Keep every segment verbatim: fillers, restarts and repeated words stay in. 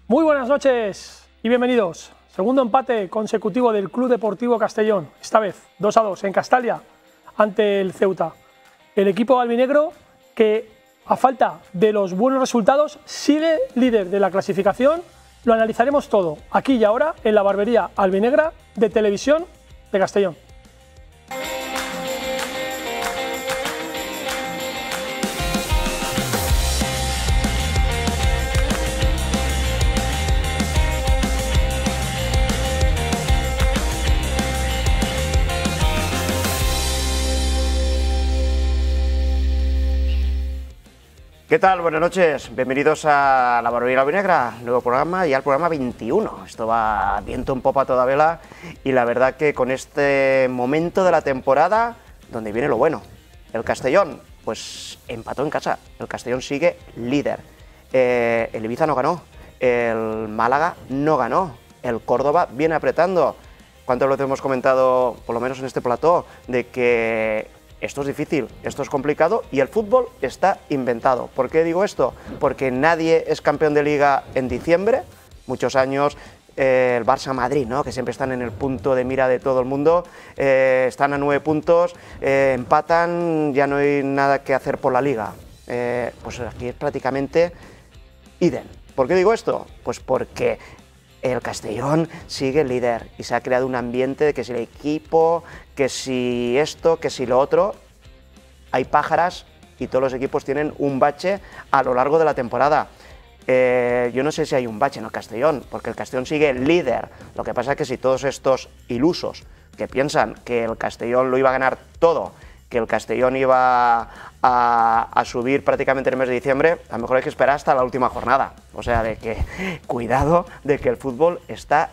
Muy buenas noches y bienvenidos. Segundo empate consecutivo del Club Deportivo Castellón, esta vez dos a dos en Castalia ante el Ceuta. El equipo albinegro que, a falta de los buenos resultados, sigue líder de la clasificación. Lo analizaremos todo aquí y ahora en la barbería albinegra de Televisión de Castellón. ¿Qué tal? Buenas noches, bienvenidos a la barbería albinegra, nuevo programa, ya el programa veintiuno. Esto va viento en popa a toda vela y la verdad que con este momento de la temporada donde viene lo bueno. El Castellón, pues empató en casa, el Castellón sigue líder, eh, el Ibiza no ganó, el Málaga no ganó, el Córdoba viene apretando. ¿Cuántas veces hemos comentado, por lo menos en este plató, de que esto es difícil, esto es complicado y el fútbol está inventado? ¿Por qué digo esto? Porque nadie es campeón de liga en diciembre, muchos años eh, el Barça-Madrid, ¿no?, que siempre están en el punto de mira de todo el mundo, eh, están a nueve puntos, eh, empatan, ya no hay nada que hacer por la liga. Eh, pues aquí es prácticamente idem. ¿Por qué digo esto? Pues porque el Castellón sigue líder y se ha creado un ambiente de que si el equipo, que si esto, que si lo otro. Hay pájaras y todos los equipos tienen un bache a lo largo de la temporada. Eh, yo no sé si hay un bache en el Castellón, porque el Castellón sigue líder. Lo que pasa es que si todos estos ilusos que piensan que el Castellón lo iba a ganar todo, que el Castellón iba a, a subir prácticamente en el mes de diciembre, a lo mejor hay que esperar hasta la última jornada. O sea, de que cuidado, de que el fútbol está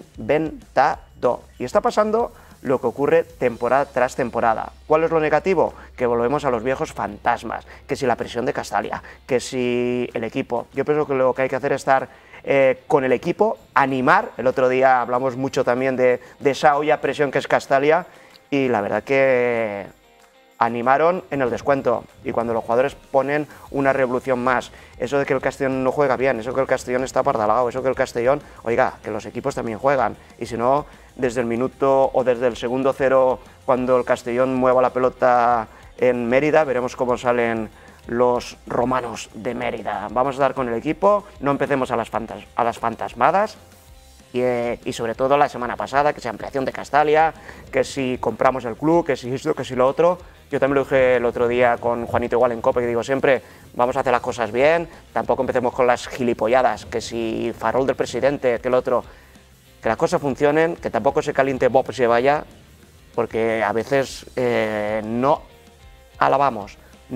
inventado. Y está pasando lo que ocurre temporada tras temporada. ¿Cuál es lo negativo? Que volvemos a los viejos fantasmas, que si la presión de Castalia, que si el equipo. Yo pienso que lo que hay que hacer es estar eh, con el equipo, animar. El otro día hablamos mucho también de, de esa olla presión que es Castalia y la verdad que animaron en el descuento y cuando los jugadores ponen una revolución más, eso de que el Castellón no juega bien, eso que el Castellón está pardalado, eso que el Castellón, oiga, que los equipos también juegan y si no, desde el minuto o desde el segundo cero, cuando el Castellón mueva la pelota en Mérida, veremos cómo salen los romanos de Mérida. Vamos a dar con el equipo, no empecemos a las, fantas a las fantasmadas. Y, eh, y sobre todo la semana pasada, que si ampliación de Castalia, que si compramos el club, que si esto, que si lo otro. Yo también lo dije el otro día con Juanito igual en Cope, que digo siempre, vamos a hacer las cosas bien, tampoco empecemos con las gilipolladas, que si farol del presidente, que el otro, que las cosas funcionen, que tampoco se caliente Bob y se vaya, porque a veces eh, no alabamos,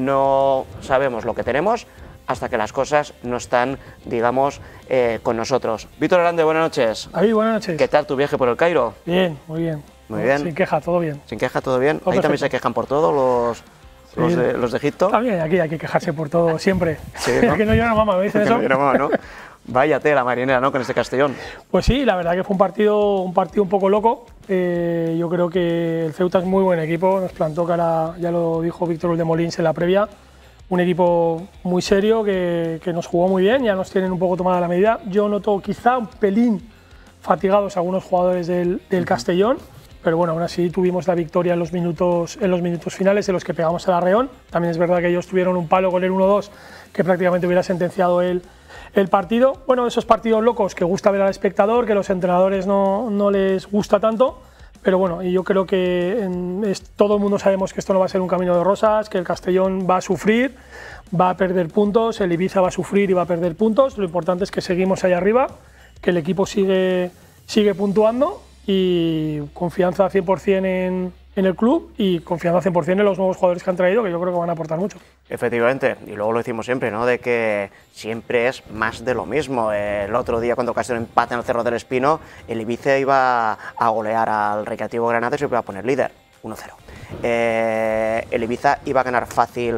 no sabemos lo que tenemos, hasta que las cosas no están, digamos, eh, con nosotros. Víctor Hernández, buenas noches. Ahí, buenas noches. ¿Qué tal tu viaje por el Cairo? Bien, muy bien. Muy bien. Sin queja, todo bien. Sin queja, todo bien. Todo Ahí perfecto. También se quejan por todo los, Sí. los, de, los de Egipto. También aquí hay que quejarse por todo, siempre. Sí, ¿no? Que no llora mamá, ¿me dicen Que eso? no viene más, ¿no? Vaya tela marinera, ¿no?, con este Castellón. Pues sí, la verdad que fue un partido, un partido un poco loco. Eh, yo creo que el Ceuta es muy buen equipo, nos plantó cara, ya lo dijo Víctor Uldemolins en la previa, un equipo muy serio que, que nos jugó muy bien, ya nos tienen un poco tomada la medida. Yo noto quizá un pelín fatigados algunos jugadores del, del Castellón, pero bueno, aún así tuvimos la victoria en los minutos, en los minutos finales en los que pegamos al Arreón. También es verdad que ellos tuvieron un palo con el uno dos que prácticamente hubiera sentenciado el, el partido. Bueno, esos partidos locos que gusta ver al espectador, que a los entrenadores no, no les gusta tanto, pero bueno, y yo creo que en, es, todo el mundo sabemos que esto no va a ser un camino de rosas, que el Castellón va a sufrir, va a perder puntos, el Ibiza va a sufrir y va a perder puntos. Lo importante es que seguimos ahí arriba, que el equipo sigue, sigue puntuando y confianza cien por cien en, en el club y confianza cien por cien en los nuevos jugadores que han traído, que yo creo que van a aportar mucho. Efectivamente, y luego lo decimos siempre, ¿no?, de que siempre es más de lo mismo. El otro día, cuando Castellón empata en el Cerro del Espino, el Ibiza iba a golear al Recreativo Granada y se iba a poner líder, uno cero. Eh, el Ibiza iba a ganar fácil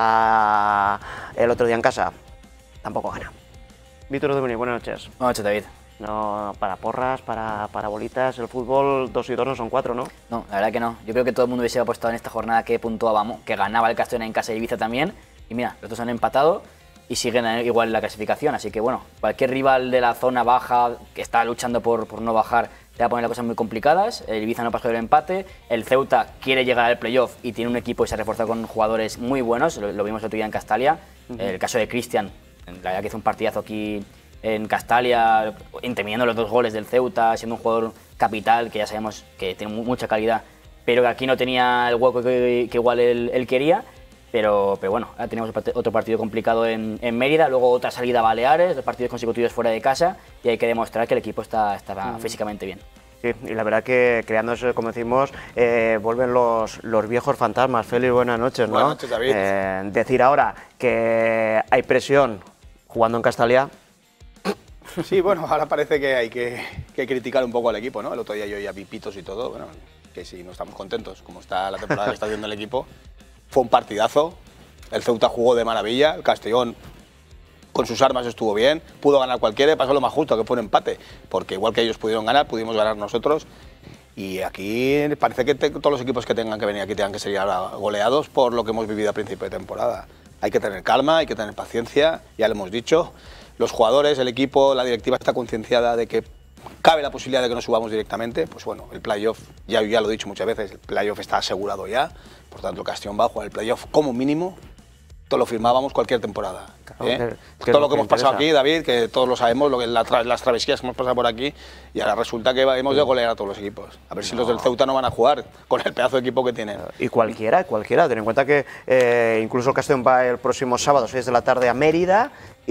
a el otro día en casa, tampoco gana. Víctor Domínguez, buenas noches. Buenas noches, David. No, para porras, para, para bolitas, el fútbol dos y dos no son cuatro, ¿no? No, la verdad que no. Yo creo que todo el mundo hubiese apostado en esta jornada que puntuábamos, que ganaba el Castellón en casa y Ibiza también. Y mira, los dos han empatado y siguen igual en la clasificación. Así que bueno, cualquier rival de la zona baja que está luchando por, por no bajar te va a poner las cosas muy complicadas. El Ibiza no pasó del empate, el Ceuta quiere llegar al playoff y tiene un equipo y se ha reforzado con jugadores muy buenos, lo, lo vimos el otro día en Castalia. Uh-huh. El caso de Cristian, la verdad que hizo un partidazo aquí en Castalia, interviniendo los dos goles del Ceuta, siendo un jugador capital que ya sabemos que tiene mucha calidad, pero que aquí no tenía el hueco que, que igual él, él quería. Pero, pero bueno, ahora tenemos otro partido complicado en, en Mérida, luego otra salida a Baleares, dos partidos consecutivos fuera de casa y hay que demostrar que el equipo está, está mm. físicamente bien. Sí, y la verdad que creando eso, como decimos, eh, vuelven los, los viejos fantasmas. Félix, buenas noches, ¿no? Buenas noches, David. Eh, decir ahora que hay presión jugando en Castalia. Sí, bueno, ahora parece que hay que, que criticar un poco al equipo, ¿no? El otro día yo ya vi pitos y todo, bueno, que sí, no estamos contentos, como está la temporada que está haciendo el equipo. Fue un partidazo, el Ceuta jugó de maravilla, el Castellón con sus armas estuvo bien, pudo ganar cualquiera y pasó lo más justo, que fue un empate, porque igual que ellos pudieron ganar, pudimos ganar nosotros. Y aquí parece que te, todos los equipos que tengan que venir aquí tengan que ser ahora goleados por lo que hemos vivido a principio de temporada. Hay que tener calma, hay que tener paciencia, ya lo hemos dicho. Los jugadores, el equipo, la directiva está concienciada de que cabe la posibilidad de que nos subamos directamente. Pues bueno, el playoff, ya, ya lo he dicho muchas veces, el playoff está asegurado ya. Por tanto, el Castellón va a jugar el playoff como mínimo. Todo lo firmábamos cualquier temporada. Claro, ¿eh? que, que todo lo que hemos interesa. pasado aquí, David, que todos lo sabemos, lo que la tra las travesías que hemos pasado por aquí, y ahora resulta que hemos de golear a todos los equipos. A ver si no. los del Ceuta no van a jugar con el pedazo de equipo que tienen. Y cualquiera, cualquiera. Ten en cuenta que eh, incluso el Castellón va el próximo sábado, seis de la tarde, a Mérida.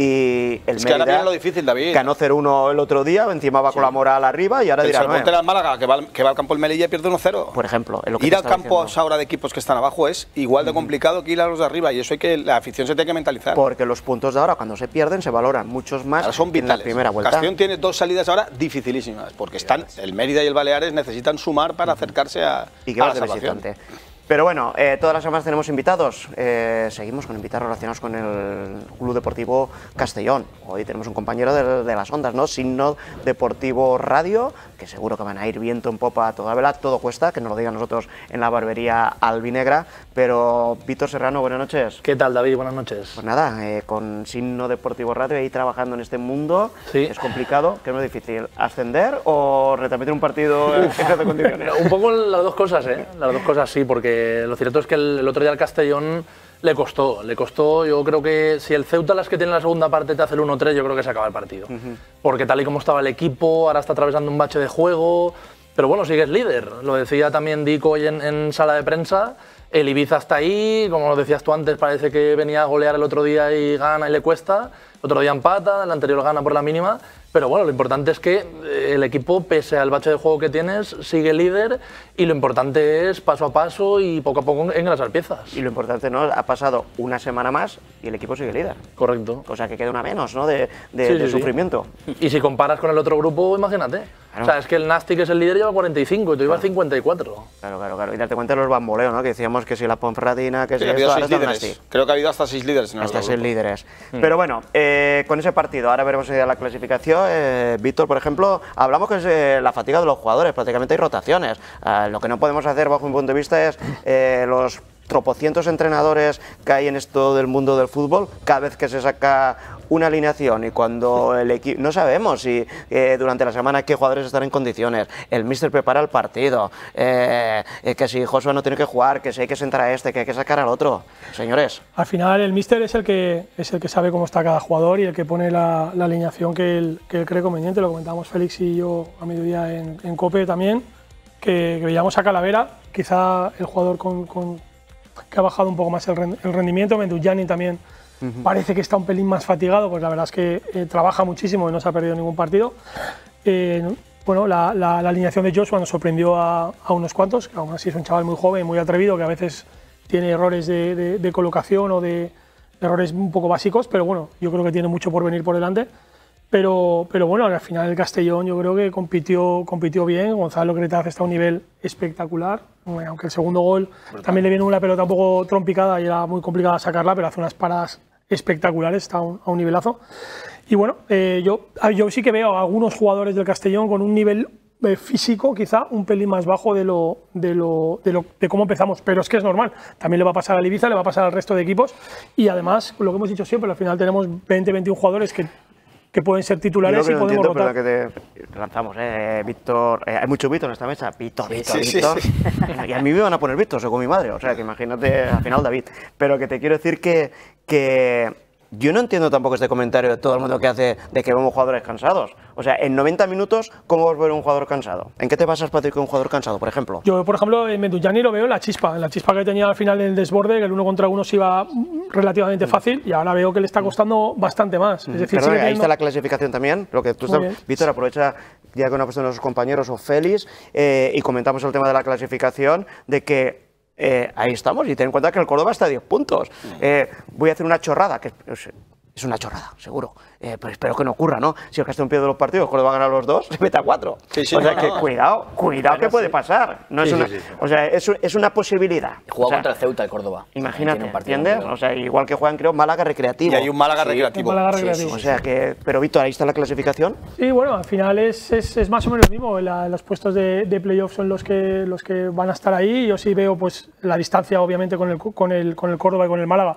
Y el es que Mérida ahora viene lo difícil, David. Ganó cero uno el otro día, encima va sí. con la moral arriba y ahora dirá no. El Málaga, que va, que va al campo del Melilla y pierde uno cero. Por ejemplo. Es lo que ir al campo ahora de equipos que están abajo es igual de complicado que ir a los de arriba y eso hay que la afición se tiene que mentalizar. Porque los puntos de ahora, cuando se pierden, se valoran muchos más ahora son vitales. En la primera vuelta. Castellón tiene dos salidas ahora dificilísimas, porque están el Mérida y el Baleares necesitan sumar para acercarse a, ¿Y qué a vas la de salvación. visitante? Pero bueno, eh, todas las semanas tenemos invitados. Eh, seguimos con invitados relacionados con el Club Deportivo Castellón. Hoy tenemos un compañero de, de las ondas, ¿no? Signo Deportivo Radio, que seguro que van a ir viento en popa a toda vela. Todo cuesta, que nos lo digan nosotros en la barbería albinegra. Pero Víctor Serrano, buenas noches. ¿Qué tal, David? Buenas noches. Pues nada, eh, con Signo Deportivo Radio, ahí trabajando en este mundo. Sí. Es complicado, que es muy difícil. ¿Ascender o retransmitir un partido en jefe de condiciones? Un poco las dos cosas, ¿eh? Las dos cosas sí, porque lo cierto es que el, el otro día al Castellón le costó, le costó, yo creo que si el Ceuta las que tiene la segunda parte te hace el uno tres, yo creo que se acaba el partido. Uh-huh. Porque tal y como estaba el equipo, ahora está atravesando un bache de juego, pero bueno, sigues líder. Lo decía también Dico hoy en, en sala de prensa, el Ibiza está ahí, como lo decías tú antes, parece que venía a golear el otro día y gana y le cuesta, el otro día empata, el anterior gana por la mínima. Pero bueno, lo importante es que el equipo, pese al bache de juego que tienes, sigue líder y lo importante es paso a paso y poco a poco engrasar piezas. Y lo importante, ¿no? Ha pasado una semana más y el equipo sigue líder. Correcto. O sea, que queda una menos, ¿no? De, de, sí, de sí, sufrimiento. Sí. Y si comparas con el otro grupo, imagínate. Claro. O sea, es que el Nastic, que es el líder, lleva cuarenta y cinco y tú llevas cincuenta y cuatro. Claro, claro, claro. Y darte cuenta de los bamboleos, ¿no? Que decíamos que si la Ponferradina, que sí, si ha habido esto, seis líderes. Nastic. Creo que ha habido hasta seis líderes en el Hasta grupo. seis líderes. Mm. Pero bueno, eh, con ese partido, ahora veremos la clasificación. Eh, Víctor, por ejemplo, hablamos que es eh, la fatiga de los jugadores, prácticamente hay rotaciones. Eh, lo que no podemos hacer, bajo mi punto de vista, es eh, los tropocientos entrenadores que hay en esto del mundo del fútbol, cada vez que se saca una alineación y cuando el equipo... No sabemos si eh, durante la semana qué jugadores están en condiciones, el míster prepara el partido, eh, eh, que si Joshua no tiene que jugar, que si hay que sentar a este, que hay que sacar al otro. Señores. Al final el míster es el que, es el que sabe cómo está cada jugador y el que pone la, la alineación que él, que él cree conveniente. Lo comentábamos Félix y yo a mediodía en, en COPE también, que, que veíamos a Calavera, quizá el jugador con, con, que ha bajado un poco más el, el rendimiento. Mendujani también uh-huh. parece que está un pelín más fatigado, pues la verdad es que eh, trabaja muchísimo y no se ha perdido ningún partido. Eh, bueno, la, la, la alineación de Joshua nos sorprendió a, a unos cuantos, que aún así es un chaval muy joven, muy atrevido, que a veces tiene errores de, de, de colocación o de, de errores un poco básicos, pero bueno, yo creo que tiene mucho por venir por delante. Pero, pero bueno, al final el Castellón yo creo que compitió, compitió bien. Gonzalo Cretaz está a un nivel espectacular, bueno, aunque el segundo gol Brutal. También le viene una pelota un poco trompicada y era muy complicada sacarla, pero hace unas paradas espectaculares, está a un, a un nivelazo. Y bueno, eh, yo, yo sí que veo a algunos jugadores del Castellón con un nivel eh, físico quizá un pelín más bajo de lo, de, lo, de, lo, de cómo empezamos, pero es que es normal. También le va a pasar al Ibiza, le va a pasar al resto de equipos y además, lo que hemos dicho siempre, al final tenemos veinte, veintiún jugadores que, que pueden ser titulares Yo y lo que no podemos entiendo, rotar. pero la que te lanzamos, eh, Víctor, eh, hay mucho Víctor en esta mesa, Víctor, Sí, Víctor, sí, Víctor, sí, y a mí me van a poner Víctor, soy con mi madre, o sea, que imagínate al final David, pero que te quiero decir que, que yo no entiendo tampoco este comentario de todo el mundo que hace de que vemos jugadores cansados. O sea, en noventa minutos, ¿cómo vas a ver un jugador cansado? ¿En qué te basas, Patrick, con un jugador cansado, por ejemplo? Yo, por ejemplo, en Meduyani lo veo en la chispa, en la chispa que tenía al final del desborde, que el uno contra uno se iba relativamente fácil y ahora veo que le está costando bastante más. Es decir, Perdón, sigue ahí teniendo- está la clasificación también, lo que tú Muy estás... bien. Víctor, aprovecha ya que una persona de nuestros compañeros o Félix eh, y comentamos el tema de la clasificación, de que eh, ahí estamos y ten en cuenta que el Córdoba está a diez puntos. Eh, voy a hacer una chorrada, que es, es una chorrada, seguro, eh, pero espero que no ocurra, ¿no? Si el Castellón pierde los partidos, el Córdoba va a ganar los dos, se mete a cuatro. Sí, sí, o sea no, que no. cuidado, cuidado que puede pasar. No es Sí, sí, una, sí, sí. O sea, es, es una posibilidad. Jugó O sea, contra el Ceuta, el Córdoba. Imagínate, Tiene un partido ¿entiendes? muy O sea, igual que juegan, creo, Málaga Recreativo. Y hay un Málaga Sí, recreativo. un Málaga Sí, recreativo. O sea que, pero Víctor, ahí está la clasificación. Sí, bueno, al final es, es, es más o menos lo mismo. La- los puestos de, de playoff son los que, los que van a estar ahí. Yo sí veo pues, la distancia, obviamente, con el, con el, con el Córdoba y con el Málaga.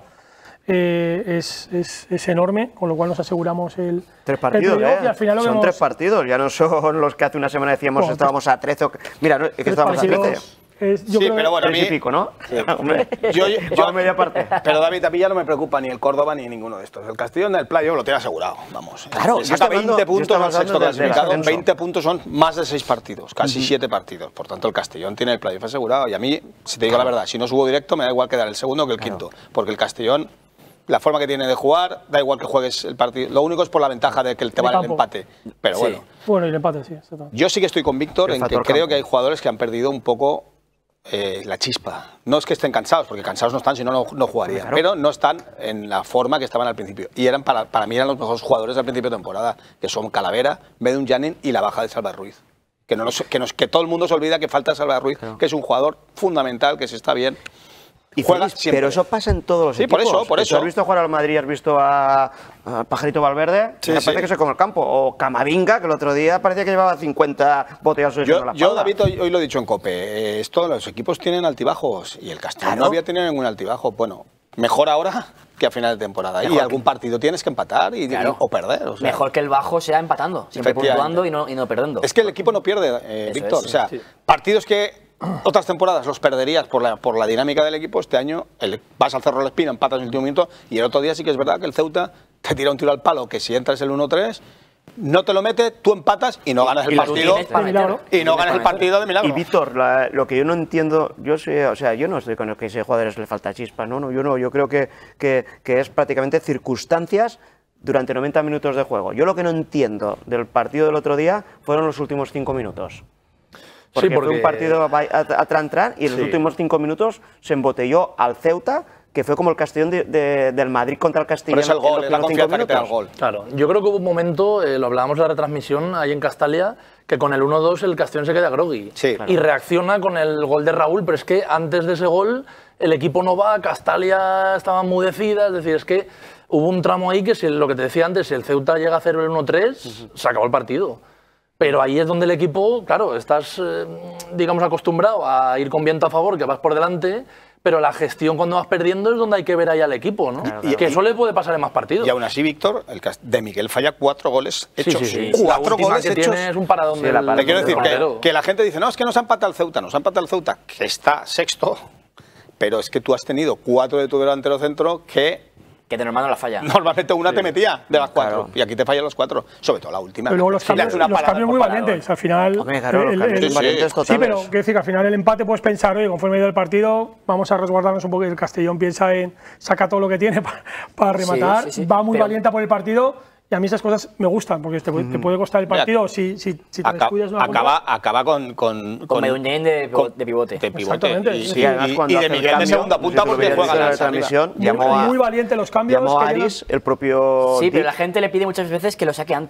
Eh, es, es, es enorme, con lo cual nos aseguramos el, Tres el partidos, playoff ¿eh? y al final lo Son vemos, tres partidos, ya no son los que hace una semana decíamos Bueno, estábamos a trece. o que- Mira, no, es que tres estábamos a partidos, trece. es- yo Sí, creo pero que- bueno, a Tres y mí- pico, ¿no? Hombre, Yo, yo, yo- media parte. Pero David, a mí ya no me preocupa ni el Córdoba ni ninguno de estos. El Castellón del playoff lo tiene asegurado, vamos. Claro, yo saca estoy hablando- veinte yo puntos estaba al hablando sexto del- del clasificado. ascenso. veinte puntos son más de seis partidos, casi siete partidos. Por tanto, el Castellón tiene el playoff asegurado. Y a mí, si te digo la verdad, si no subo directo, me da igual quedar el segundo que el quinto. Porque el Castellón, la forma que tiene de jugar, da igual que juegues el partido. Lo único es por la ventaja de que te El vale el campo. empate. Pero Sí. bueno. Bueno, y el empate, sí. exactamente. Yo sí que estoy con Víctor El en que factor creo campo. que hay jugadores que han perdido un poco eh, la chispa. No es que estén cansados, porque cansados no están, si no, no, no jugarían. Claro. Pero no están en la forma que estaban al principio. Y eran para, para mí eran los mejores jugadores del principio de temporada, que son Calavera, Medun Janin y la baja de Salva Ruiz. Que, no nos- que, nos- que todo el mundo se olvida que falta Salva Ruiz, que es un jugador fundamental, que si está bien. Y juega Félix, siempre. pero eso pasa en todos los Sí, por equipos. eso, por eso. ¿Has visto jugar al Madrid? ¿Has visto a, a Pajarito Valverde? Sí, Me sí. parece que se come el campo. O Camavinga, que el otro día parecía que llevaba cincuenta botellazos de Yo, en la yo, espalda. David, hoy, hoy lo he dicho en COPE, eh, esto, los equipos tienen altibajos y el Castellón Claro. no había tenido ningún altibajo. Bueno, mejor ahora que a final de temporada. Y algún partido tienes que empatar y, Claro. o perder. O sea. Mejor que el bajo sea empatando, siempre Efectivamente. puntuando y no, y no perdiendo. Es que el equipo no pierde, eh, Eso Víctor. es, o sea, sí. partidos que otras temporadas los perderías por la, por la dinámica del equipo, este año el- vas al Cerro del Espino, empatas en el último minuto, y el otro día sí que es verdad que el Ceuta te tira un tiro al palo, que si entras el uno tres, no te lo mete, tú empatas y no ganas el y lo partido. Tienes para Milagro. meter. Y no ganas el partido de milagro. Y Víctor, la- lo que yo no entiendo, yo sé, o sea, yo no estoy con el que a ese jugadores le falta chispa, no, no, yo no, yo creo que, que, que es prácticamente circunstancias durante noventa minutos de juego. Yo lo que no entiendo del partido del otro día fueron los últimos cinco minutos. Porque, porque- fue un partido a, a, a tran tran y en los Sí. últimos cinco minutos se embotelló al Ceuta, que fue como el Castellón de- de- del Madrid contra el Castellón. Por eso el en los gol, es la primeros cinco confianza que te da el minutos. gol. Claro, yo creo que hubo un momento, eh, lo hablábamos en la retransmisión ahí en Castalia, que con el uno dos el Castellón se queda groggy. Sí. Y reacciona con el gol de Raúl, pero es que antes de ese gol el equipo no va, Castalia estaba enmudecida, es decir, es que hubo un tramo ahí que si lo que te decía antes, si el Ceuta llega a hacer el uno tres, se acabó el partido. Pero ahí es donde el equipo, claro, estás, eh, digamos, acostumbrado a ir con viento a favor, que vas por delante, pero la gestión cuando vas perdiendo es donde hay que ver ahí al equipo, ¿no? Y- que y- eso le puede pasar en más partidos. Y aún así, Víctor, el Cas- de Miguel falla cuatro goles Sí, hechos. sí, sí. La Cuatro última goles que hechos. tiene es un paradón Sí, del, la para- Te quiero del decir que, portero. que la gente dice, no, es que nos ha empatado el Ceuta, nos ha empatado el Ceuta, que está sexto, pero es que tú has tenido cuatro de tu delantero centro que Que de normal no la falla. normalmente una te metía de las cuatro, Claro. y aquí te fallan los cuatro, sobre todo la última. Pero luego los Le cambios, hace una los parada cambios por muy parada. valientes. Al final. Hombre, claro, los el- cambios el- son valientes sí, totales. pero quiero decir que al final el empate puedes pensar, oye, conforme ha ido el partido, vamos a resguardarnos un poco. Y el Castellón piensa en saca todo lo que tiene para, para rematar. sí, sí. Va muy Pero- valiente por el partido. Y a mí esas cosas me gustan, porque te, puede- te puede costar el partido si, si, si te Aca- descuidas una acaba, acaba con con, Con Medunyain de, con- de pivote. de pivote. Exactamente. Y, Sí, y- además y- cuando y hace de el Miguel de cambio, segunda no punta sé si lo porque veíais juega en la atrás, arriba. transmisión, Muy- llamó a, muy valiente los cambios. llamó a que llegan- Aris, el propio Sí, pero Dick. la gente le pide muchas veces que lo saque antes.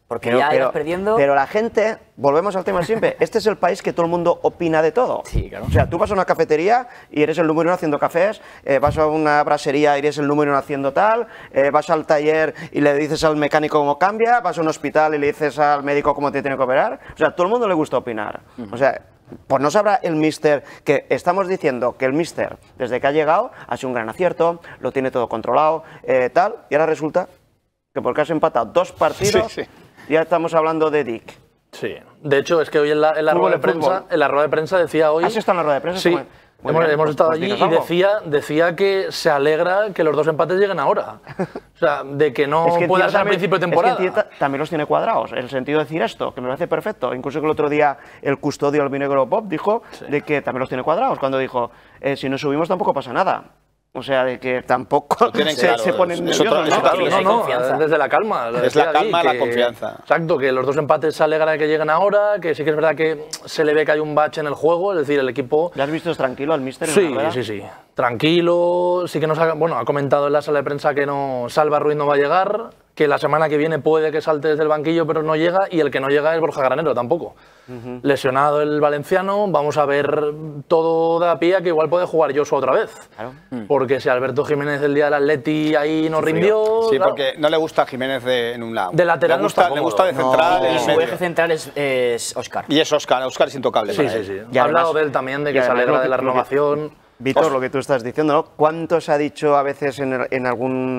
Porque Pero, ya pero, ibas perdiendo. pero la gente, volvemos al tema siempre, este es el país que todo el mundo opina de todo. Sí, claro. O sea, tú vas a una cafetería y eres el número uno haciendo cafés, eh, vas a una brasería y eres el número uno haciendo tal, eh, vas al taller y le dices al mecánico cómo cambia, vas a un hospital y le dices al médico cómo te tiene que operar. O sea, a todo el mundo le gusta opinar. O sea, pues no sabrá el míster que estamos diciendo que el míster, desde que ha llegado, ha sido un gran acierto, lo tiene todo controlado, eh, tal, y ahora resulta que porque has empatado dos partidos, Sí, sí. ya estamos hablando de Dick. Sí, de hecho es que hoy en la, en la, Fútbol rueda, de es fútbol. prensa, en la rueda de prensa decía hoy... ¿Has estado en la rueda de prensa? Sí, Muy hemos, bien, hemos pues- estado pues allí dinos y algo. decía, decía que se alegra que los dos empates lleguen ahora. O sea, de que no Es que pueda Entieta ser al también- principio de es que temporada. Entieta también los tiene cuadrados, en el sentido de decir esto, que me parece perfecto. Incluso que el otro día el custodio del Vinegro Pop dijo de que también los tiene cuadrados, cuando dijo, eh, si no subimos tampoco pasa nada. O sea, de que tampoco Lo tienen se, claro, se ponen es nerviosos, otro- ¿no? es otro Claro, nivel. no, hay no, confianza. desde la calma. lo Es decía la calma, ahí, la que- confianza. Exacto, que los dos empates se alegra de que lleguen ahora, que sí que es verdad que se le ve que hay un bache en el juego, es decir, el equipo... ¿Ya has visto tranquilo al míster en Sí, la rueda? sí, sí. Tranquilo, sí que nos ha, bueno, ha comentado en la sala de prensa que no Salva Ruiz no va a llegar, que la semana que viene puede que salte desde el banquillo, pero no llega, y el que no llega es Borja Granero tampoco. Lesionado el valenciano, vamos a ver, todo da pie a que igual puede jugar Joshua otra vez. Claro. Porque si Alberto Jiménez el día del Atleti ahí no rindió... Sí, claro, porque no le gusta a Jiménez de, en un lado. De lateral le no gusta, está le gusta de cómodo. central No. en Y el su medio. eje central es, es Oscar. Y es Oscar, Oscar es intocable. Sí, para sí, él. sí. Y Ha además- hablado de él también, de y que se además alegra lo de que- la lo que- renovación. Víctor, lo que tú estás diciendo, ¿no? ¿Cuánto se ha dicho a veces en, el- en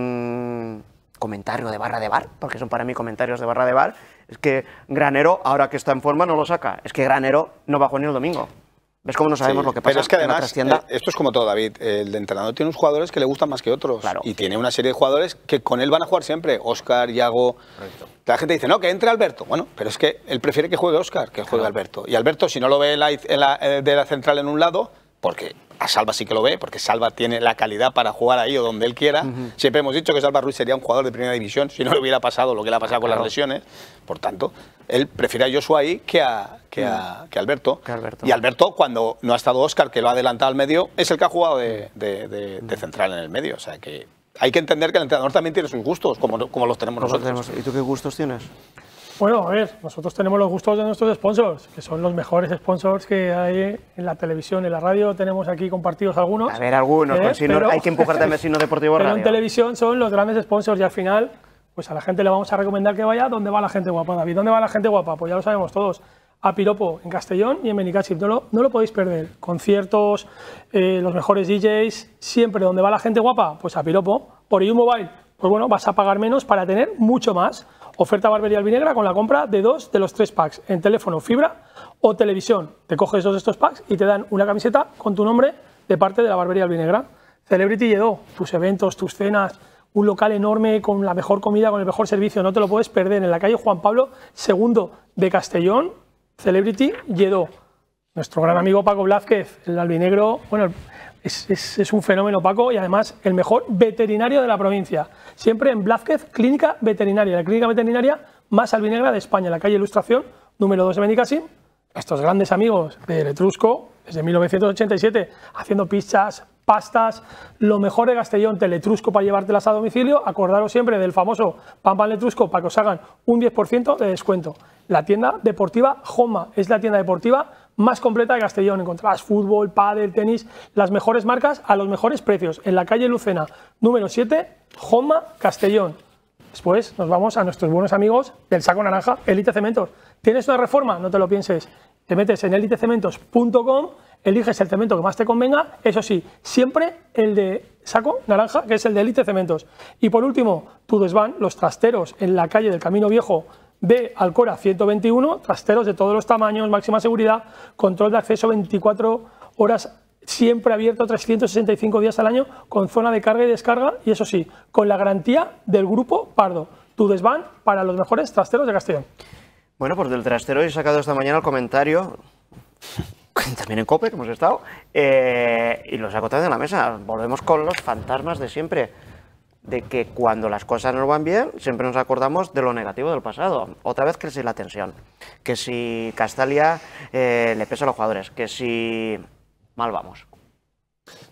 algún comentario de barra de bar? Porque son para mí comentarios de barra de bar. Es que Granero, ahora que está en forma, no lo saca. Es que Granero no bajó ni el domingo. ¿Ves cómo no sabemos Sí, lo que pasa pero es que en la además, trastienda? eh, esto es como todo, David. El entrenador tiene unos jugadores que le gustan más que otros. Claro. Y tiene una serie de jugadores que con él van a jugar siempre. Oscar, Iago. La gente dice, no, que entre Alberto. Bueno, pero es que él prefiere que juegue Oscar que juegue Alberto. Y Alberto, si no lo ve en la, en la- eh, de la central en un lado, porque a Salva sí que lo ve, porque Salva tiene la calidad para jugar ahí o donde él quiera. Siempre hemos dicho que Salva Ruiz sería un jugador de primera división si no le hubiera pasado lo que le ha pasado con las lesiones. Por tanto, él prefiere a Joshua ahí que a, que a, que a Alberto. Que a Alberto. Y Alberto, cuando no ha estado Óscar, que lo ha adelantado al medio, es el que ha jugado de, de- de- de central en el medio. O sea que hay que entender que el entrenador también tiene sus gustos, como, como los tenemos Nosotros nosotros. tenemos- ¿Y tú qué gustos tienes? Bueno, a ver, nosotros tenemos los gustos de nuestros sponsors, que son los mejores sponsors que hay en la televisión, en la radio. Tenemos aquí compartidos algunos. A ver, algunos, ¿eh? con si no- Pero- hay que empujarte a Mesino Deportivo Pero Radio. en televisión son los grandes sponsors y al final, pues a la gente le vamos a recomendar que vaya donde va la gente guapa, David. ¿Dónde va la gente guapa? Pues ya lo sabemos todos. A Piropo, en Castellón y en Benicàssim. No lo, no lo podéis perder. Conciertos, eh, los mejores D Js, siempre donde va la gente guapa, pues a Piropo. Por I U Mobile, pues bueno, vas a pagar menos para tener mucho más. Oferta Barbería Albinegra con la compra de dos de los tres packs en teléfono, fibra o televisión. Te coges dos de estos packs y te dan una camiseta con tu nombre de parte de la Barbería Albinegra. Celebrity Lledó, tus eventos, tus cenas, un local enorme con la mejor comida, con el mejor servicio, no te lo puedes perder. En la calle Juan Pablo segundo de Castellón, Celebrity Lledó. Nuestro gran amigo Paco Blázquez, el albinegro, bueno, es, es, es un fenómeno Paco y además el mejor veterinario de la provincia. Siempre en Blázquez, Clínica Veterinaria, la clínica veterinaria más albinegra de España, en la calle Ilustración, número dos de Benicàssim. Estos grandes amigos de Letrusco, desde mil novecientos ochenta y siete, haciendo pizzas, pastas, lo mejor de Castellón, Teletrusco para llevártelas a domicilio. Acordaros siempre del famoso Pan Pan Letrusco para que os hagan un diez por ciento de descuento. La tienda deportiva Joma es la tienda deportiva más completa de Castellón. Encontrarás fútbol, pádel, tenis, las mejores marcas a los mejores precios. En la calle Lucena, número siete, Joma, Castellón. Después nos vamos a nuestros buenos amigos del Saco Naranja, Elite Cementos. ¿Tienes una reforma? No te lo pienses. Te metes en elite cementos punto com, eliges el cemento que más te convenga, eso sí, siempre el de Saco Naranja, que es el de Elite Cementos. Y por último, tu desván, los trasteros en la calle del Camino Viejo de Alcora ciento veintiuno, trasteros de todos los tamaños, máxima seguridad, control de acceso veinticuatro horas, siempre abierto trescientos sesenta y cinco días al año, con zona de carga y descarga, y eso sí, con la garantía del Grupo Pardo. Tu desván para los mejores trasteros de Castellón. Bueno, pues del trastero he sacado esta mañana el comentario, también en COPE, que hemos estado, eh, y lo saco también de la mesa. Volvemos con los fantasmas de siempre, de que cuando las cosas no van bien, siempre nos acordamos de lo negativo del pasado. Otra vez que si la tensión, que si Castalia eh, le pesa a los jugadores, que si mal vamos.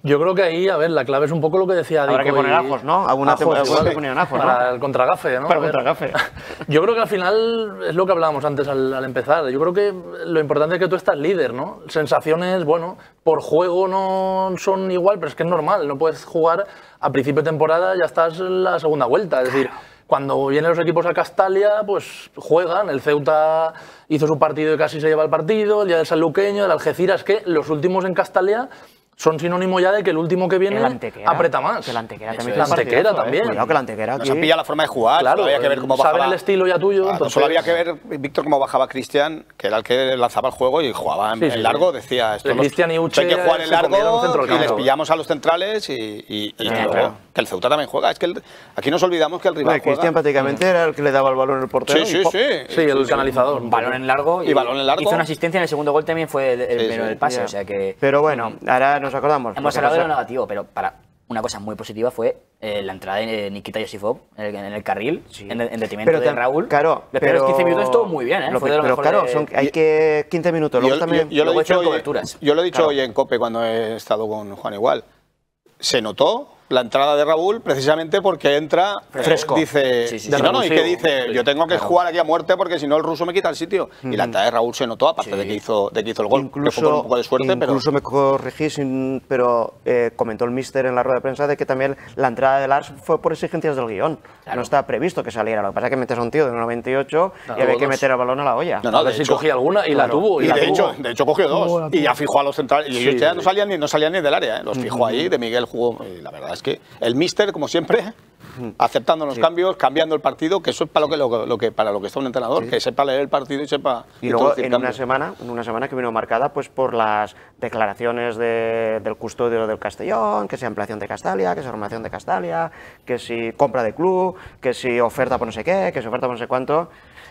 Yo creo que ahí, a ver, la clave es un poco lo que decía Dico. Habrá que poner y... ajos, ¿no? Alguna Ajos, temporada igual, que ponían ajos, ¿no? Para el contragafe, ¿no? Para A el ver. contragafe. Yo creo que al final es lo que hablábamos antes al, al empezar. Yo creo que lo importante es que tú estás líder, ¿no? Sensaciones, bueno, por juego no son igual, pero es que es normal. No puedes jugar a principio de temporada, ya estás en la segunda vuelta. Es decir, cuando vienen los equipos a Castalia, pues juegan. El Ceuta hizo su partido y casi se lleva el partido. El día del Sanluqueño, el Algeciras, que los últimos en Castalia son sinónimo ya de que el último que viene aprieta más. Que la Antequera Eso también. es. La Antequera partidazo, también. Eh. Cuidado que la Antequera Nos han pillado la forma de jugar, Claro, solo había que ver cómo saben bajaba. el estilo ya tuyo. Claro, entonces... Solo había que ver, Víctor, cómo bajaba Cristian, que era el que lanzaba el juego y jugaba en, Sí, sí, en largo, sí. decía esto. Cristian y Uche hay que jugar en se comieron largo centro del y les campo. pillamos a los centrales y, y, y Ya, que, claro. que el Ceuta también juega. Es que el- aquí nos olvidamos que el rival Bueno, Cristian juega. prácticamente era el que le daba el balón al portero. Sí, y sí, ¡pop! sí. Sí, el canalizador. Un balón en largo Y balón en largo. hizo una asistencia en el segundo gol, también fue el, el Sí, primero sí, del pase, Ya. o sea que Pero bueno, ahora nos acordamos. hemos Lo que hablado de lo pasa- negativo, pero para una cosa muy positiva fue eh, la entrada de Nikita Yosifov en el, en el carril, Sí. en, en detrimento Pero de tam- Raúl. Claro, los pero primeros quince minutos estuvo muy bien, ¿eh? Lo Fue que- de lo pero mejor claro, de- son- hay que quince minutos. Luego Yo, también. yo- yo lo he luego dicho hicieron hoy, coberturas. yo lo he dicho Claro. hoy en COPE cuando he estado con Juan igual. Se notó la entrada de Raúl precisamente porque entra Fresco. eh, dice Sí, sí, no, sí. no, y que Revulsivo. dice yo tengo que jugar aquí a muerte porque si no el ruso me quita el sitio y la entrada de Raúl se notó aparte de que hizo de que hizo el gol, que fue con un poco de suerte, incluso me corregí, sin- pero eh, comentó el míster en la rueda de prensa de que también la entrada de Lars fue por exigencias del guión. Claro. No estaba previsto que saliera. Lo que pasa es que metes a un tío de uno noventa y ocho Claro, y había que dos. meter el balón a la olla. No, no, A ver de si hecho- cogía alguna y la claro. tuvo. Y, Y la de, tuvo. hecho, de hecho cogió Tuvo, dos la y tuvo. ya fijó a los centrales y ellos Sí, ya sí. no salían ni no salían ni del área, ¿eh? Los fijó ahí, de Miguel jugó y la verdad es que el míster como siempre aceptando los cambios, cambiando el partido, que eso es para lo que, lo, lo que para lo que está un entrenador, que sepa leer el partido y sepa Y luego introducir en una cambios. semana, en una semana que vino marcada pues por las declaraciones de- del custodio del Castellón, que si ampliación de Castalia, que si formación de Castalia, que si compra de club, que si oferta por no sé qué, que si oferta por no sé cuánto.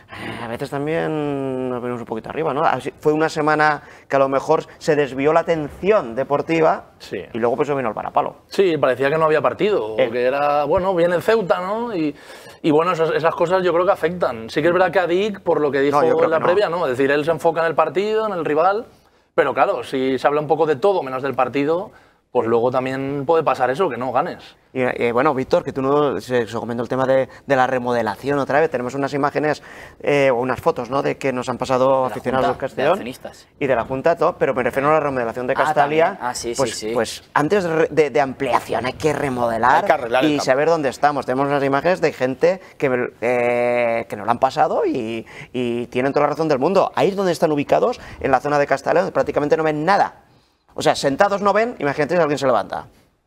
A veces también nos venimos un poquito arriba, ¿no? Así- Fue una semana que a lo mejor se desvió la atención deportiva Sí. y luego pues se vino el varapalo. Sí, parecía que no había partido, Eh. o que era, bueno, viene el Ceuta, ¿no? Y, y bueno, esas, esas cosas yo creo que afectan. Sí que es verdad que a Dick, por lo que dijo No, yo creo en la que no. previa, ¿no? Es decir, él se enfoca en el partido, en el rival, pero claro, si se habla un poco de todo menos del partido, pues luego también puede pasar eso, que no ganes. Y eh, bueno, Víctor, que tú no se, se comentó el tema de, de la remodelación otra vez. Tenemos unas imágenes eh, o unas fotos, ¿no? De que nos han pasado la aficionados Junta del de Castellón accionistas. y de la Junta, todo, pero me refiero a la remodelación de Ah, Castalia. también. Ah, sí, sí, pues, sí. pues antes de, de- de ampliación hay que remodelar Hay que arreglar el y campo. saber dónde estamos. Tenemos unas imágenes de gente que, me- eh, que nos lo han pasado y, y tienen toda la razón del mundo. Ahí es donde están ubicados, en la zona de Castalia, donde prácticamente no ven nada. O sea, sentados no ven, imagínate si alguien se levanta.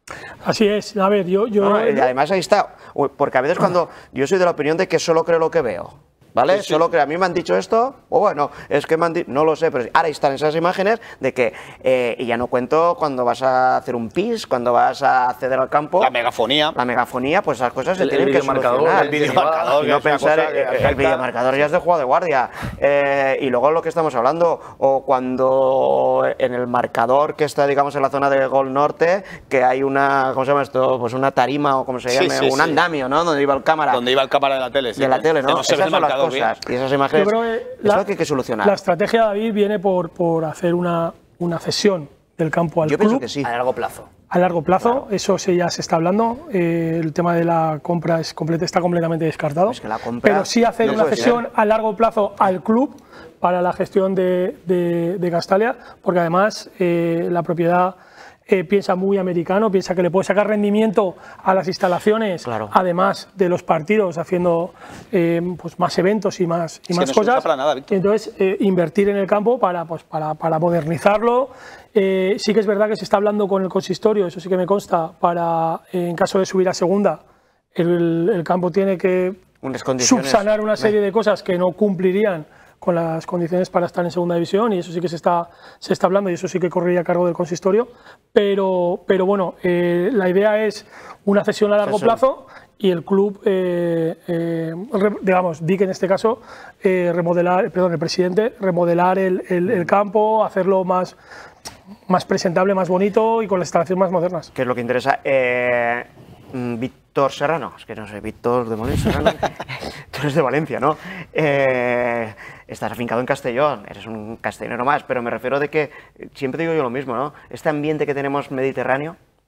Así es. A ver, yo... yo No, no, y además ahí está, Uy, porque a veces cuando yo soy de la opinión de que solo creo lo que veo, ¿vale? Sí, sí. Solo que a mí me han dicho esto, o bueno, es que me han dicho, no lo sé, pero ahora están esas imágenes de que, eh, y ya no cuento cuando vas a hacer un pis, cuando vas a acceder al campo, La megafonía. la megafonía, pues esas cosas se El- el tienen que videomarcador, solucionar. el videomarcador, Y que no es una pensar, cosa que eh, el afecta. videomarcador ya es de juego de guardia. Eh, y luego lo que estamos hablando, o cuando en el marcador que está, digamos, en la zona de Gol Norte, que hay una, ¿cómo se llama esto? Pues una tarima o como se Sí, llame, sí, un sí. andamio, ¿no? Donde iba el cámara. Donde iba el cámara de la tele. sí, de la que- tele, que ¿no? se ve Esas el son las marcador bien. cosas. Y esas imágenes, Yo creo que es la- lo que hay que solucionar. La estrategia de David viene por, por hacer una, una cesión del campo al Yo club pienso que sí. A largo plazo. a largo plazo. Eso se, ya se está hablando. Eh, el tema de la compra es completa, está completamente descartado. Es que la compra Pero sí hacer no una puede cesión ser. a largo plazo al club para la gestión de, de, de Castalia, porque además eh, la propiedad eh, piensa muy americano, piensa que le puede sacar rendimiento a las instalaciones, Claro. además de los partidos, haciendo eh, pues más eventos y más, y Es que más no se usa cosas. para nada, Víctor. Entonces, eh, invertir en el campo para, pues, para, para modernizarlo. Eh, sí que es verdad que se está hablando con el consistorio, eso sí que me consta, para, eh, en caso de subir a segunda, el, el campo tiene que Unas condiciones. subsanar una serie de cosas que no cumplirían con las condiciones para estar en segunda división, y eso sí que se está, se está hablando y eso sí que correría a cargo del consistorio. Pero, pero bueno, eh, la idea es una cesión a largo Cesión. plazo y el club, eh, eh, re- digamos, Dick en este caso, eh, remodelar, perdón, el presidente, remodelar el, el- el campo, hacerlo más, más presentable, más bonito y con las instalaciones más modernas. Que es lo que interesa. Eh, mm, Víctor Serrano, es que no sé, Víctor de Molins Serrano, tú eres de Valencia, ¿no? Eh, estás afincado en Castellón, eres un castellonero más, pero me refiero de que, siempre digo yo lo mismo, ¿no? Este ambiente que tenemos mediterráneo,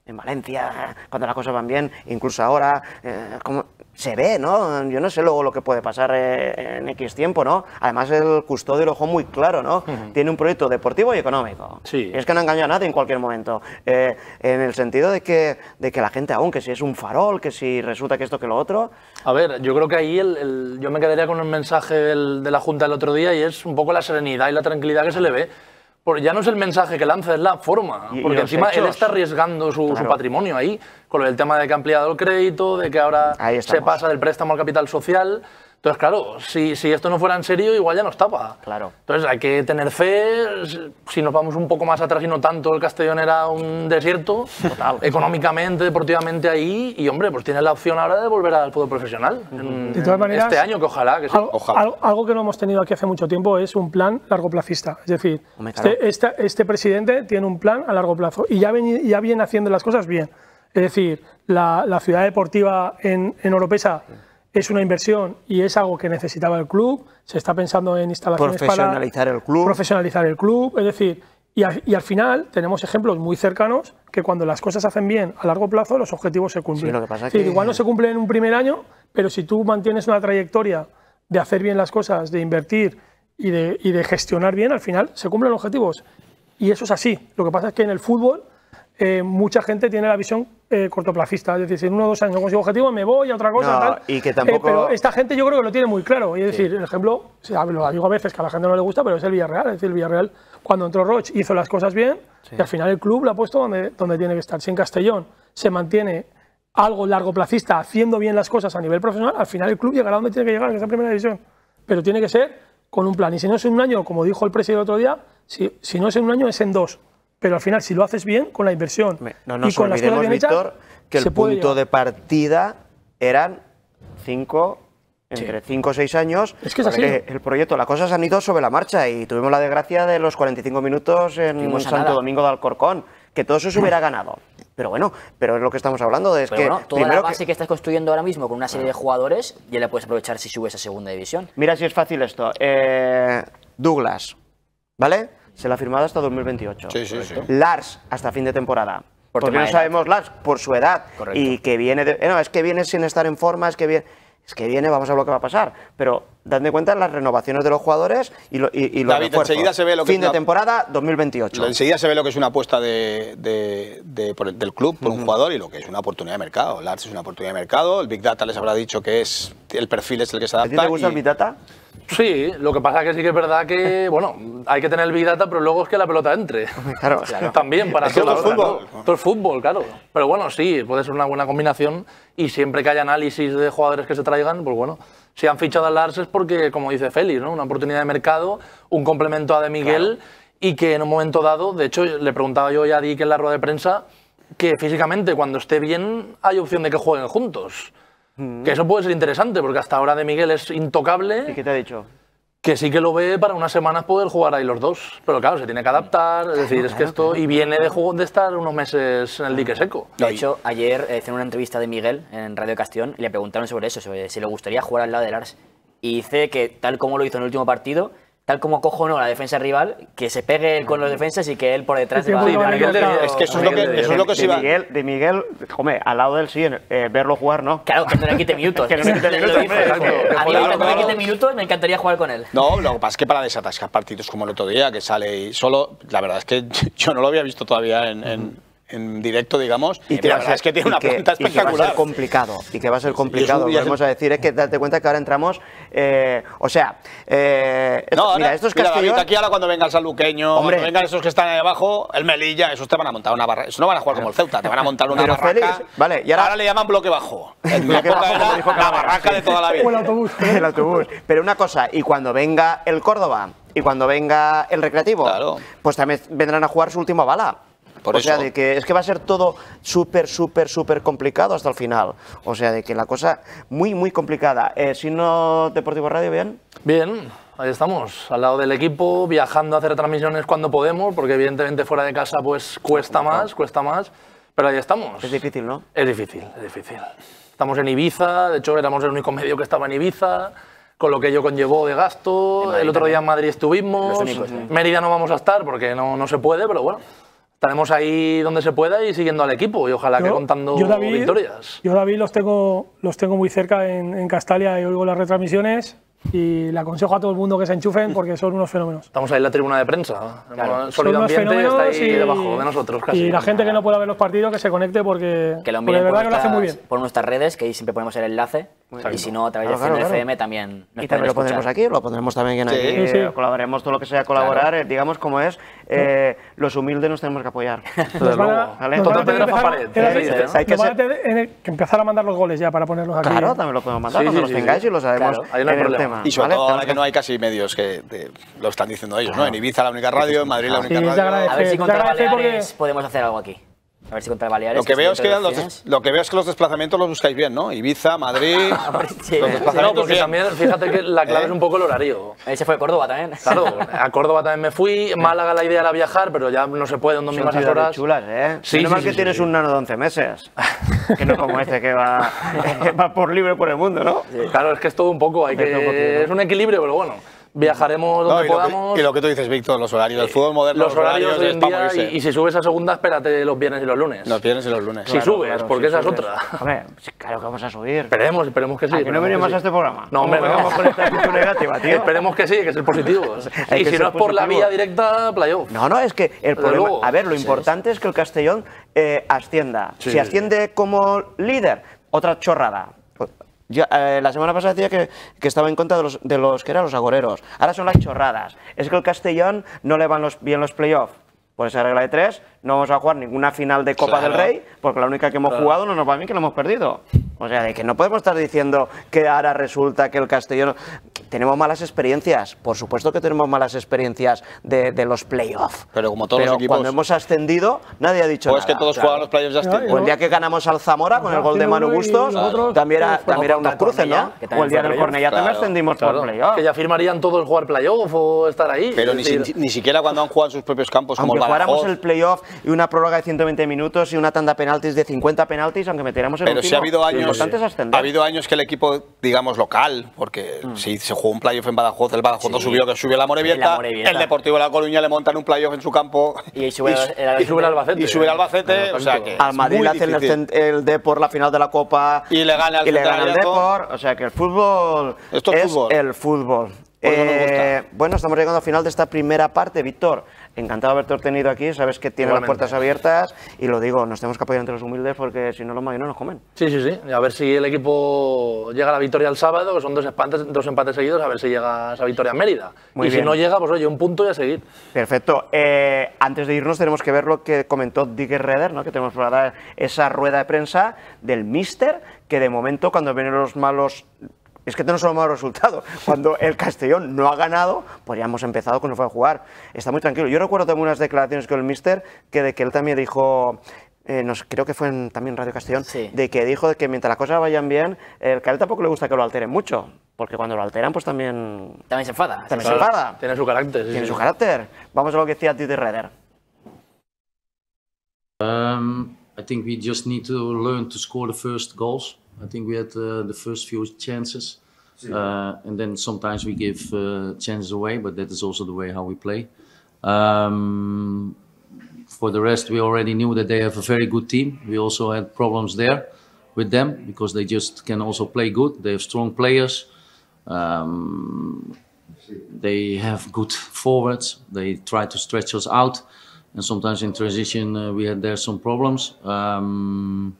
en Valencia, cuando las cosas van bien, incluso ahora, eh, como se ve, ¿no? Yo no sé luego lo que puede pasar eh, en X tiempo, ¿no? Además el custodio lo dejó muy claro, ¿no? Uh-huh. Tiene un proyecto deportivo y económico. Sí. Es que no engaña a nadie en cualquier momento. Eh, en el sentido de que, de que la gente aún, que si es un farol, que si resulta que esto, que lo otro... A ver, yo creo que ahí el, el, yo me quedaría con el mensaje del, de la Junta del otro día y es un poco la serenidad y la tranquilidad que se le ve. Porque ya no es el mensaje que lanza, es la forma. Y, porque y encima hechos. Él está arriesgando su, Claro. su patrimonio ahí, con el tema de que ha ampliado el crédito, de que ahora se pasa del préstamo al capital social. Entonces, claro, si, si esto no fuera en serio, igual ya nos tapa. Claro. Entonces, hay que tener fe. Si nos vamos un poco más atrás y no tanto, el Castellón era un desierto, total, económicamente, deportivamente ahí. Y, hombre, pues tiene la opción ahora de volver al fútbol profesional. En, de todas maneras, este año, que ojalá. Que sí. algo, ojalá. Algo, algo que no hemos tenido aquí hace mucho tiempo es un plan largoplacista. Es decir, Hombre, claro. este, este, este presidente tiene un plan a largo plazo y ya, ven, ya viene haciendo las cosas bien. Es decir, la, la ciudad deportiva en, en Oropesa es una inversión y es algo que necesitaba el club. Se está pensando en instalaciones profesionalizar para el club. profesionalizar el club. Es decir, y, a, y al final tenemos ejemplos muy cercanos que cuando las cosas se hacen bien a largo plazo, los objetivos se cumplen. Sí, lo que pasa es decir, que... igual no se cumplen en un primer año, pero si tú mantienes una trayectoria de hacer bien las cosas, de invertir y de, y de gestionar bien, al final se cumplen los objetivos. Y eso es así. Lo que pasa es que en el fútbol eh, mucha gente tiene la visión eh, cortoplacista. Es decir, si en uno o dos años no consigo objetivo, me voy a otra cosa. No, tal. y que tampoco... Eh, pero esta gente yo creo que lo tiene muy claro. Y es decir, el ejemplo, o sea, lo digo a veces que a la gente no le gusta, pero es el Villarreal. Es decir, el Villarreal, cuando entró Roch, hizo las cosas bien sí. y al final el club lo ha puesto donde, donde tiene que estar. Si en Castellón se mantiene algo largoplacista, haciendo bien las cosas a nivel profesional, al final el club llegará donde tiene que llegar, que es la primera división. Pero tiene que ser con un plan. Y si no es en un año, como dijo el presidente el otro día, si, si no es en un año, es en dos. Pero al final, si lo haces bien, con la inversión no nos y con las cosas bien Víctor, hechas, que el se puede punto llegar. de partida eran cinco, entre cinco o seis años. Es que es así. El proyecto, las cosas han ido sobre la marcha y tuvimos la desgracia de los cuarenta y cinco minutos en Fuimos a Santo nada. Domingo de Alcorcón, que todo eso se hubiera ganado. Pero bueno, pero es lo que estamos hablando, es Pero que bueno, toda primero la base que, que estás construyendo ahora mismo con una serie de jugadores ya la puedes aprovechar si subes a segunda división. mira si es fácil esto. Eh, Douglas, ¿vale? Se la ha firmado hasta dos mil veintiocho. Sí, sí, sí. Lars hasta fin de temporada. Por Porque tema no de sabemos Lars por su edad. Correcto. Y que viene de, no, es que viene sin estar en forma, es que viene, es que viene, vamos a ver lo que va a pasar. Pero dadme cuenta de las renovaciones de los jugadores y, lo, y, y los David, refuerzos. enseguida se ve lo que fin es de una- temporada dos mil veintiocho. Enseguida se ve lo que es una apuesta de, de- de- por el- del club por un jugador y lo que es una oportunidad de mercado. Lars es una oportunidad de mercado, el Big Data les habrá dicho que es el perfil es el que se ¿A adapta. ti te gusta y- el Big Data? Sí, lo que pasa es que sí que es verdad que, bueno, hay que tener el Big Data, pero luego es que la pelota entre. Claro. También para Es que todo esto es fútbol. Todo es fútbol, claro. Pero bueno, sí, puede ser una buena combinación y siempre que haya análisis de jugadores que se traigan, pues bueno, si han fichado a Lars es porque, como dice Félix, ¿no? Una oportunidad de mercado, un complemento a De Miguel Claro. y que en un momento dado, de hecho, le preguntaba yo ya a Dick en la rueda de prensa que físicamente cuando esté bien hay opción de que jueguen juntos. Que eso puede ser interesante porque hasta ahora De Miguel es intocable. ¿Y qué te ha dicho? Que sí que lo ve para unas semanas poder jugar ahí los dos. Pero claro, se tiene que adaptar, es decir, es que esto... Y viene de, juego, de estar unos meses en el dique seco. De hecho, ayer eh, hicieron una entrevista de Miguel en Radio Castellón y le preguntaron sobre eso, sobre si le gustaría jugar al lado de Lars. Y dice que tal como lo hizo en el último partido, tal como cojonó la defensa rival, que se pegue con los defensas y que él por detrás Sí, va sí, va de Miguel a- de- es que eso es lo que, eso es lo que se de iba. Miguel, de Miguel, hombre, al lado de él sí, eh, verlo jugar no. Claro, que no le quite minutos. Que no le quite Lo minutos, dijo. hombre, A mí, claro, que no me claro. quite minutos, me encantaría jugar con él. No, lo que pasa es que para desatascar partidos como el otro día, que sale y solo, la verdad es que yo no lo había visto todavía en, en- en directo, digamos, y, que la va a verdad ser- es que tiene y una que- planta y que va a espectacular. ser complicado, y que va a ser complicado, y es un- volvemos a decir, es que date cuenta que ahora entramos, eh, o sea, eh, esto- No, ahora, mira, esto es mira, Castellón, David, aquí ahora cuando venga el Sanluqueño, Hombre. cuando vengan esos que están ahí abajo, el Melilla, esos te van a montar una barra. Eso no van a jugar como el Ceuta, te van a montar una Pero, barraca. Félix, vale, y ahora- le llaman bloque bajo. En mi Bloque época bajo, era como dijo la Cabrera, barraca sí. de toda la O el vida. autobús. el autobús, pero una cosa, y cuando venga el Córdoba, y cuando venga el Recreativo, Claro. pues también vendrán a jugar su última bala. Por o sea, eso. de que es que va a ser todo súper, súper, súper complicado hasta el final. O sea, de que la cosa muy, muy complicada. Eh, Signo Deportivo Radio, ¿bien? Bien, ahí estamos, al lado del equipo, viajando a hacer transmisiones cuando podemos, porque evidentemente fuera de casa pues cuesta más, cuesta más, pero ahí estamos. Es difícil, ¿no? Es difícil, es difícil. Estamos en Ibiza, de hecho éramos el único medio que estaba en Ibiza, con lo que ello conllevó de gasto. El otro día en Madrid estuvimos, Los únicos, sí. Mérida no vamos a estar porque no, no se puede, pero bueno, estaremos ahí donde se pueda y siguiendo al equipo y ojalá Yo- que contando yo, David, victorias. Yo, David, los tengo, los tengo muy cerca en, en Castalia y oigo las retransmisiones y le aconsejo a todo el mundo que se enchufen porque son unos fenómenos. Estamos ahí en la tribuna de prensa. Claro. El Son sonido unos ambiente está fenómenos ahí y, debajo de nosotros casi. y la gente que no pueda ver los partidos que se conecte porque, Que lo porque miren de por, verdad que lo hace muy nuestras, bien. por nuestras redes, que ahí siempre ponemos el enlace. Y si no, a través Claro, de F N claro, F M claro. también nos Y pueden también lo pondremos escuchar. aquí, lo pondremos también aquí, Sí. eh, Sí, sí. colaboraremos todo lo que sea colaborar, eh, digamos como es, eh, los humildes nos tenemos que apoyar. Nos van a, Vale. nos van a Total tener que Pedro empezar- Pared, era- sí, sí, nos hay que van a ser- tener en- que empezar a mandar los goles ya para ponerlos aquí. Claro, también lo podemos mandar Sí, cuando sí, los sí, tengáis sí. y lo sabemos Claro, ahí no hay en el problema. tema. Y sobre ¿vale? todo ahora Tenemos que no hay casi medios que te- lo están diciendo ellos, ¿no? En Ibiza la única radio, en Madrid la Sí, única te radio. agradezco. A ver si Te contra agradece porque- Baleares podemos hacer algo aquí. A ver si contra Baleares. Lo que, veo es que dentro de los, opciones- des- lo que veo es que los desplazamientos los buscáis bien, ¿no? Ibiza, Madrid. Sí, los sí, No, desplazamientos porque bien. también, fíjate que la clave ¿Eh? es un poco el horario. Él se fue a Córdoba también. Claro, a Córdoba también me fui, Málaga la idea era viajar, pero ya no se puede en dos Son mismas ciudades horas. chulas, ¿eh? Sí, Menos sí, mal sí, que sí, tienes sí. un nano de once meses, que no como este que va, va por libre por el mundo, ¿no? Claro, es que es todo un poco, hay Es todo un poquito, que, ¿no? es un equilibrio, pero bueno, viajaremos No, donde y, lo podamos. que, y lo que tú dices, Víctor, los horarios del fútbol moderno, los horarios hoy en es para día, morirse. y, y si subes a segunda, espérate los viernes y los lunes. Los viernes y los lunes. Si Claro, subes, claro, porque si esa subes. es otra. Hombre, sí, claro que vamos a subir. Esperemos, esperemos que sí. ¿A que no esperemos venimos que a sí. este programa? No, hombre, ¿Cómo no. vamos con esta actitud negativa, tío? Esperemos que sí, que es el positivo. Hay Y que si ser no es por la positivo. vía directa, playoff. No, no, es que el Desde problema. luego. A ver, lo Sí, importante es que el Castellón eh, ascienda. Sí, si sí, asciende como líder, otra chorrada. Yo, eh, la semana pasada decía que, que estaba en contra de los, de los que eran los agoreros. Ahora son las chorradas. Es que el Castellón no le van los, bien los playoffs. Por esa regla de tres, no vamos a jugar ninguna final de Copa Claro. del Rey, porque la única que hemos jugado no nos va bien, que la hemos perdido. O sea, de que no podemos estar diciendo que ahora resulta que el Castellón... Tenemos malas experiencias, por supuesto que tenemos malas experiencias de, de los playoffs. Pero como todos Pero los equipos. cuando hemos ascendido, nadie ha dicho Pues nada. que todos Claro. juegan los playoffs ya Claro, estén. O el día que ganamos al Zamora con el gol de Manu Y Bustos, los otros, también era, todos también era contra unos cruces, Cornellá, ¿no? que O también el día fue del playoff. Cornellá también Claro, ascendimos Claro, por playoff. que ya firmarían todos jugar playoff o estar ahí. Pero es ni, decir, si- ni siquiera cuando han jugado en sus propios campos, como Aunque el jugáramos Badajoz. el playoff y una prórroga de ciento veinte minutos y una tanda de penaltis de cincuenta penaltis, aunque metiéramos el Pero último, si ha habido lo años, importante es ascender. ha habido años que el equipo, digamos, local, porque si se jugó un playoff en Badajoz, el Badajoz no Sí. subió, que subió la La Morevieta, Morevieta. el Deportivo de La Coruña le montan un playoff en su campo Y ahí sube el- el y sube el Albacete. y sube el Albacete, Claro, o sea tanto. que Al es Madrid muy le hacen el, difícil. cent- el Depor la final de la Copa Y le gana al y le gana el Central Depor. O sea que el fútbol Esto es es fútbol. el fútbol. Por eso nos Eh, gusta. bueno, estamos llegando al final de esta primera parte, Víctor. Encantado de haberte tenido aquí. Sabes que tiene las Igualmente. puertas abiertas y lo digo, nos tenemos que apoyar entre los humildes porque si no los mayores nos comen. Sí, sí, sí. Y a ver si el equipo llega a la victoria el sábado, que son dos empates, dos empates seguidos, a ver si llega a esa victoria en Mérida. Muy y bien. si no llega, pues oye, un punto y a seguir. Perfecto. Eh, antes de irnos tenemos que ver lo que comentó Dick Reder, ¿no? Que tenemos para dar esa rueda de prensa del míster, que de momento cuando vienen los malos... Es que no son los malos resultados. Cuando el Castellón no ha ganado, pues ya hemos empezado con el fue a jugar. Está muy tranquilo. Yo recuerdo también unas declaraciones con el míster que de que él también dijo... Eh, nos, creo que fue en, también en Radio Castellón, Sí. de que dijo de que mientras las cosas vayan bien, el que a él tampoco le gusta que lo alteren mucho, porque cuando lo alteran, pues también, También se enfada. también Sí, se sí. enfada. Tiene su carácter. sí, Tiene sí. su carácter. Vamos a lo que decía Dick Reder. Um, I think we just need to learn to score the first goals. I think we had uh, the first few chances, uh, and then sometimes we give uh, chances away, but that is also the way how we play. Um, for the rest, we already knew that they have a very good team. We also had problems there with them because they just can also play good. They have strong players. Um, they have good forwards. They try to stretch us out, and sometimes in transition uh, we had there some problems. Um,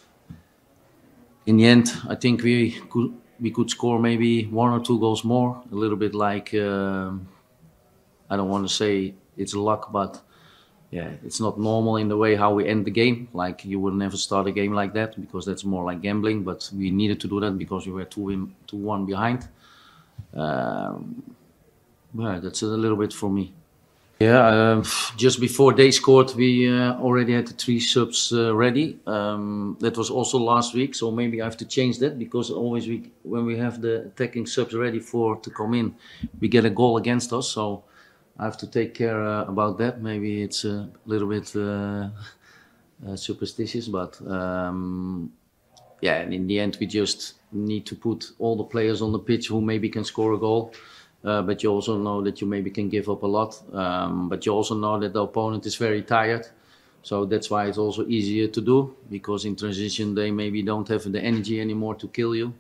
in the end, I think we could we could score maybe one or two goals more. A little bit like um I don't want to say it's luck, but yeah, it's not normal in the way how we end the game. Like you would never start a game like that because that's more like gambling. But we needed to do that because we were two in, two one behind. Um, yeah, that's a little bit for me. Yeah, um, just before they scored, we uh, already had the three subs uh, ready. Um, that was also last week, so maybe I have to change that because always we, when we have the attacking subs ready for to come in, we get a goal against us. So I have to take care uh, about that. Maybe it's a little bit uh, uh, superstitious, but um, yeah, and in the end we just need to put all the players on the pitch who maybe can score a goal. Uh, but you also know that you maybe can give up a lot. Um, but you also know that the opponent is very tired. So that's why it's also easier to do, because in transition they maybe don't have the energy anymore to kill you.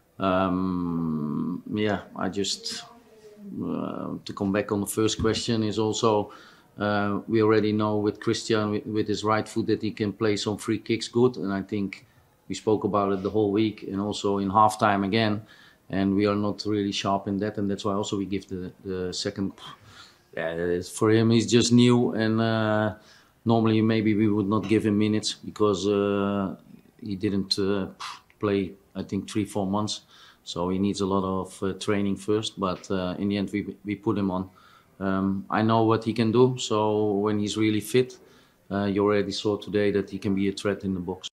Um, yeah, I just, uh, to come back on the first question, is also, uh, we already know with Christian, with, with his right foot, that he can play some free kicks good. And I think we spoke about it the whole week and also in halftime again. And we are not really sharp in that. And that's why also we give the, the second, yeah, for him, he's just new. And uh, normally maybe we would not give him minutes because uh, he didn't uh, play, I think, three, four months. So he needs a lot of uh, training first, but uh, in the end we, we put him on. Um, I know what he can do, so when he's really fit, uh, you already saw today that he can be a threat in the box.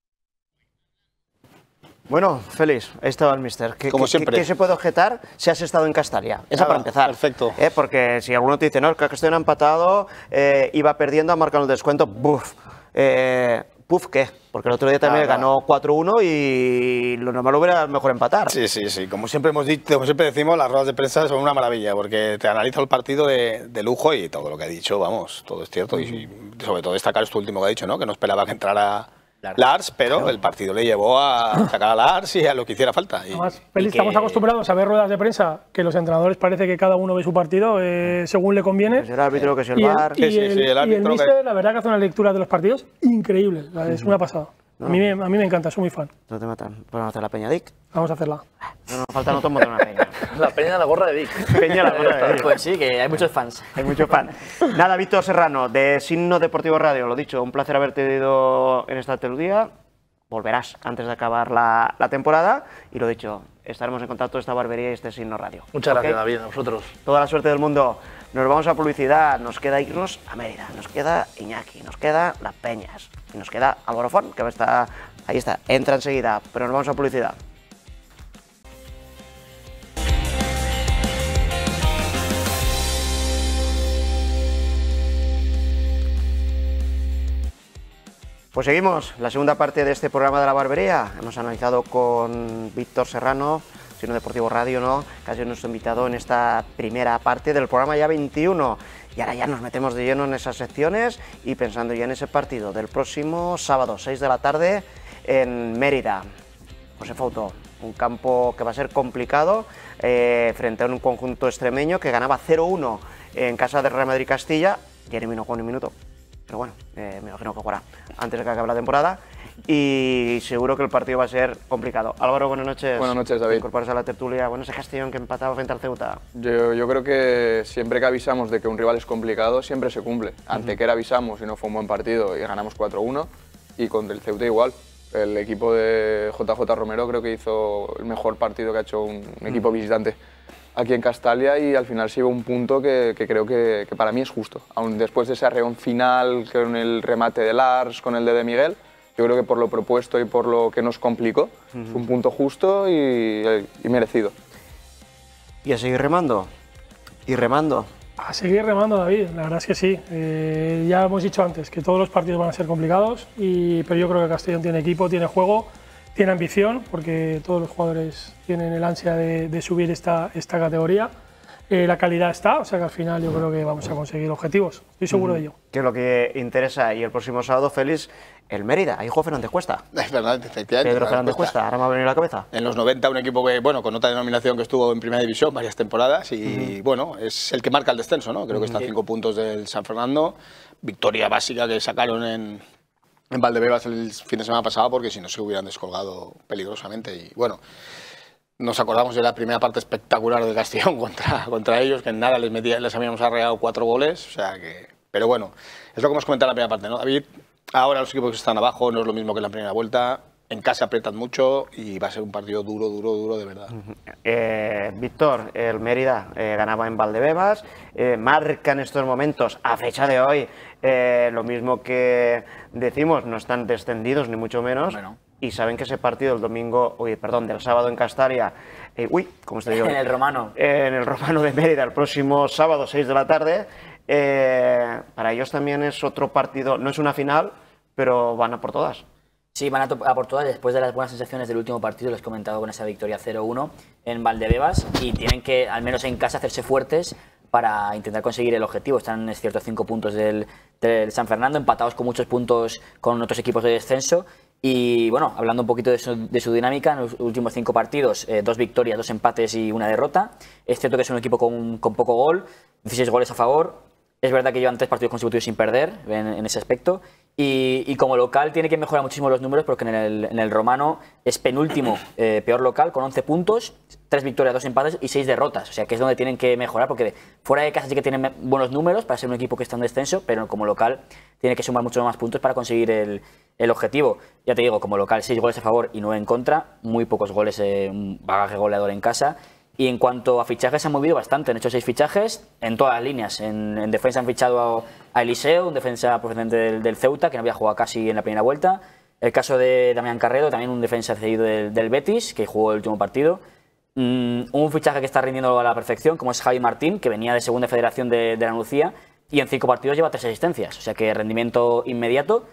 Bueno, Félix, ahí estaba el mister. ¿Qué, Como qué, siempre. ¿Qué se puede objetar si has estado en Castalia? Eso Nada, para empezar. perfecto. ¿Eh? Porque si alguno te dice, no, que Castellón ha empatado, eh, iba perdiendo, ha marcado el descuento, ¡buf! Eh, ¿Puf qué? Porque el otro día también Nada. ganó cuatro uno y lo normal hubiera mejor empatar. Sí, sí, sí. Como siempre hemos dicho, como siempre decimos, las ruedas de prensa son una maravilla porque te analiza el partido de, de lujo y todo lo que ha dicho, vamos, todo es cierto. Y, y sobre todo destacar esto último que ha dicho, ¿no? Que no esperaba que entrara Lars. Lars, pero el partido le llevó a sacar a Lars y a lo que hiciera falta. Y, Además, Félix, que- estamos acostumbrados a ver ruedas de prensa que los entrenadores parece que cada uno ve su partido eh, según le conviene. Que si el árbitro, que si el Y el, VAR. y Sí, sí, el- sí, el y el árbitro que- míster, la verdad que hace una lectura de los partidos increíble. O sea, es una pasada. A mí, me- a mí me encanta, soy muy fan. No te matan. Podemos hacer la Peña Dick. Vamos a hacerla. No nos falta nosotros montar una peña. La peña de la gorra de Dick. Peña la gorra de Dick. Pues sí, que hay muchos fans. Hay mucho fan. Nada, Víctor Serrano, de Signo Deportivo Radio, lo dicho, un placer haberte tenido en esta tertulia. Volverás antes de acabar la, la temporada y lo dicho, estaremos en contacto esta barbería y este Signo Radio. Muchas ¿Ok? gracias, David, a vosotros. Toda la suerte del mundo. Nos vamos a publicidad, nos queda irnos a Mérida, nos queda Iñaki, nos queda Las Peñas y nos queda Álvaro Font, que está, ahí está, entra enseguida, pero nos vamos a publicidad. Pues seguimos, la segunda parte de este programa de la barbería. Hemos analizado con Víctor Serrano, Signo Deportivo Radio, ¿no? Casi nuestro invitado en esta primera parte del programa ya veintiuno. Y ahora ya nos metemos de lleno en esas secciones y pensando ya en ese partido del próximo sábado, seis de la tarde, en Mérida. José Fouto, un campo que va a ser complicado eh, frente a un conjunto extremeño que ganaba cero uno en casa del Real Madrid Castilla. Jeremy no jugó ni un minuto. Pero bueno, eh, me imagino que jugará antes de que acabe la temporada y seguro que el partido va a ser complicado. Álvaro, buenas noches. Buenas noches, David. Incorporarse a la tertulia. Bueno, ese Castellón que empataba frente al Ceuta. Yo, yo creo que siempre que avisamos de que un rival es complicado, siempre se cumple. Antequera avisamos y no fue un buen partido y ganamos cuatro uno, y contra el Ceuta igual. El equipo de J J Romero creo que hizo el mejor partido que ha hecho un, un equipo visitante aquí en Castalia y al final se llevó un punto que, que creo que, que para mí es justo. Aún después de ese arreón final con el remate de Lars, con el de De Miguel, yo creo que por lo propuesto y por lo que nos complicó, es un punto justo y, y merecido. Y a seguir remando. Y remando. A seguir remando, David, la verdad es que sí. Eh, ya hemos dicho antes que todos los partidos van a ser complicados, y, pero yo creo que Castellón tiene equipo, tiene juego, tiene ambición, porque todos los jugadores tienen el ansia de, de subir esta, esta categoría. Eh, la calidad está, o sea que al final yo creo que vamos a conseguir objetivos, estoy seguro de ello. Que es lo que interesa. Y el próximo sábado, Félix, el Mérida. Ahí juega Fernández Cuesta. es verdad, efectivamente. Pedro la Fernández respuesta. Cuesta, ahora me ha venido a la cabeza. En los noventa, un equipo que, bueno, con otra denominación que estuvo en Primera División varias temporadas y, bueno, es el que marca el descenso, ¿no? Creo que está a cinco puntos del San Fernando. Victoria básica que sacaron en, en Valdebebas el fin de semana pasado, porque si no se hubieran descolgado peligrosamente. Y, bueno, nos acordamos de la primera parte espectacular de Castellón contra, contra ellos, que en nada les, metía, les habíamos arreglado cuatro goles, o sea que... Pero bueno, es lo que hemos comentado en la primera parte, ¿no, David? Ahora los equipos que están abajo no es lo mismo que en la primera vuelta. En casa apretan mucho y va a ser un partido duro, duro, duro de verdad. Eh, Víctor, el Mérida eh, ganaba en Valdebebas, eh, marca en estos momentos, a fecha de hoy, eh, lo mismo que decimos, no están descendidos ni mucho menos, Bueno. y saben que ese partido del domingo, uy, perdón, del sábado en Castalia, eh, uy, ¿cómo estoy yo? En el Romano. Eh, en el Romano de Mérida, el próximo sábado, seis de la tarde, eh, para ellos también es otro partido, no es una final, pero van a por todas. Sí, van a, to- a por todas después de las buenas sensaciones del último partido, les he comentado con esa victoria cero uno en Valdebebas, y tienen que, al menos en casa, hacerse fuertes para intentar conseguir el objetivo. Están, es cierto, cinco puntos del, del San Fernando, empatados con muchos puntos con otros equipos de descenso. Y bueno, hablando un poquito de su, de su dinámica, en los últimos cinco partidos, eh, dos victorias, dos empates y una derrota. Es cierto que es un equipo con, con poco gol, dieciséis goles a favor. Es verdad que llevan tres partidos consecutivos sin perder en, en ese aspecto. Y, y como local tiene que mejorar muchísimo los números porque en el, en el romano es penúltimo eh, peor local con once puntos, tres victorias, dos empates y seis derrotas. O sea que es donde tienen que mejorar porque fuera de casa sí que tienen buenos números para ser un equipo que está en descenso, pero como local tiene que sumar muchos más puntos para conseguir el, el objetivo. Ya te digo, como local seis goles a favor y nueve en contra, muy pocos goles, eh, un bagaje goleador en casa. Y en cuanto a fichajes, se han movido bastante. Han hecho seis fichajes en todas las líneas. En, en defensa han fichado a, a Eliseo, un defensa procedente del, del Ceuta, que no había jugado casi en la primera vuelta. El caso de Damián Carredo, también un defensa cedido del, del Betis, que jugó el último partido. Mm, un fichaje que está rindiendo a la perfección, como es Javi Martín, que venía de Segunda Federación de, de la Nucía, y en cinco partidos lleva tres asistencias. O sea que rendimiento inmediato.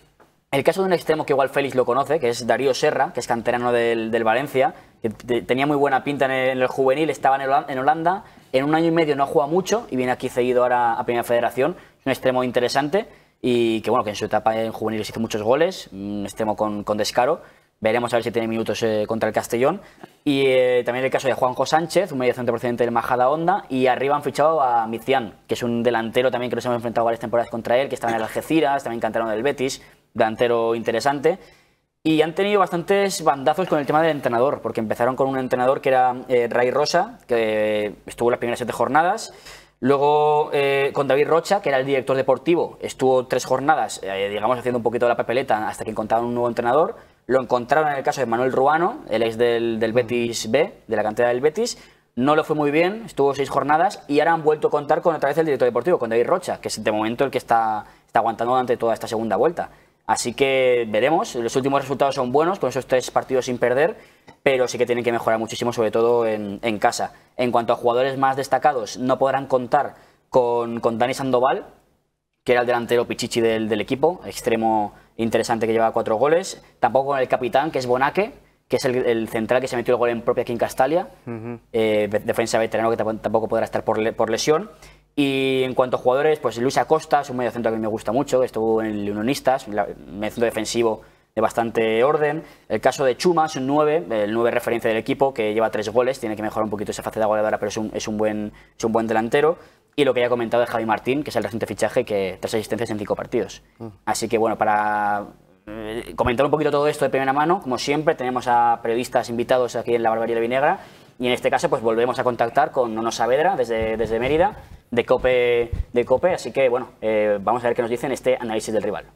El caso de un extremo que igual Félix lo conoce, que es Darío Serra, que es canterano del, del Valencia, que tenía muy buena pinta en el, en el juvenil, estaba en Holanda, en un año y medio no ha jugado mucho y viene aquí cedido ahora a Primera Federación. Es un extremo interesante y que bueno, que en su etapa en juveniles hizo muchos goles, un extremo con, con descaro. Veremos a ver si tiene minutos eh, contra el Castellón. Y eh, también el caso de Juanjo Sánchez, un mediocentro procedente del Majada Honda. Y arriba han fichado a Micián, que es un delantero también que nos hemos enfrentado varias temporadas contra él, que estaba en el Algeciras, también canterano del Betis, delantero interesante. Y han tenido bastantes bandazos con el tema del entrenador, porque empezaron con un entrenador que era eh, Ray Rosa, que estuvo las primeras siete jornadas. Luego eh, con David Rocha, que era el director deportivo, estuvo tres jornadas, eh, digamos, haciendo un poquito la papeleta hasta que encontraron un nuevo entrenador. Lo encontraron en el caso de Manuel Ruano, el ex del, del Betis B, de la cantera del Betis. No lo fue muy bien, estuvo seis jornadas y ahora han vuelto a contar con otra vez el director deportivo, con David Rocha, que es de momento el que está, está aguantando durante toda esta segunda vuelta. Así que veremos, los últimos resultados son buenos, con esos tres partidos sin perder, pero sí que tienen que mejorar muchísimo, sobre todo en, en casa. En cuanto a jugadores más destacados, no podrán contar con, con Dani Sandoval, que era el delantero pichichi del, del equipo, extremo interesante que lleva cuatro goles. Tampoco con el capitán, que es Bonaque, que es el, el central que se metió el gol en propia aquí en Castalia. Uh-huh. eh, defensa veterano que tampoco podrá estar por, por lesión. Y en cuanto a jugadores, pues Luis Acosta es un mediocentro que me gusta mucho, estuvo en el Unionistas, un mediocentro defensivo de bastante orden. El caso de Chuma es un nueve, el nueve referencia del equipo, que lleva tres goles, tiene que mejorar un poquito esa faceta goleadora, pero es un, es un, buen, es un buen delantero. Y lo que ya he comentado de Javi Martín, que es el reciente fichaje, que tres asistencias en cinco partidos. Mm. Así que bueno, para eh, comentar un poquito todo esto de primera mano, como siempre, tenemos a periodistas invitados aquí en La Barbería de Vinegra. Y en este caso, pues volvemos a contactar con Nono Saavedra desde, desde Mérida, de Cope, de Cope. Así que bueno, eh, vamos a ver qué nos dicen este análisis del rival.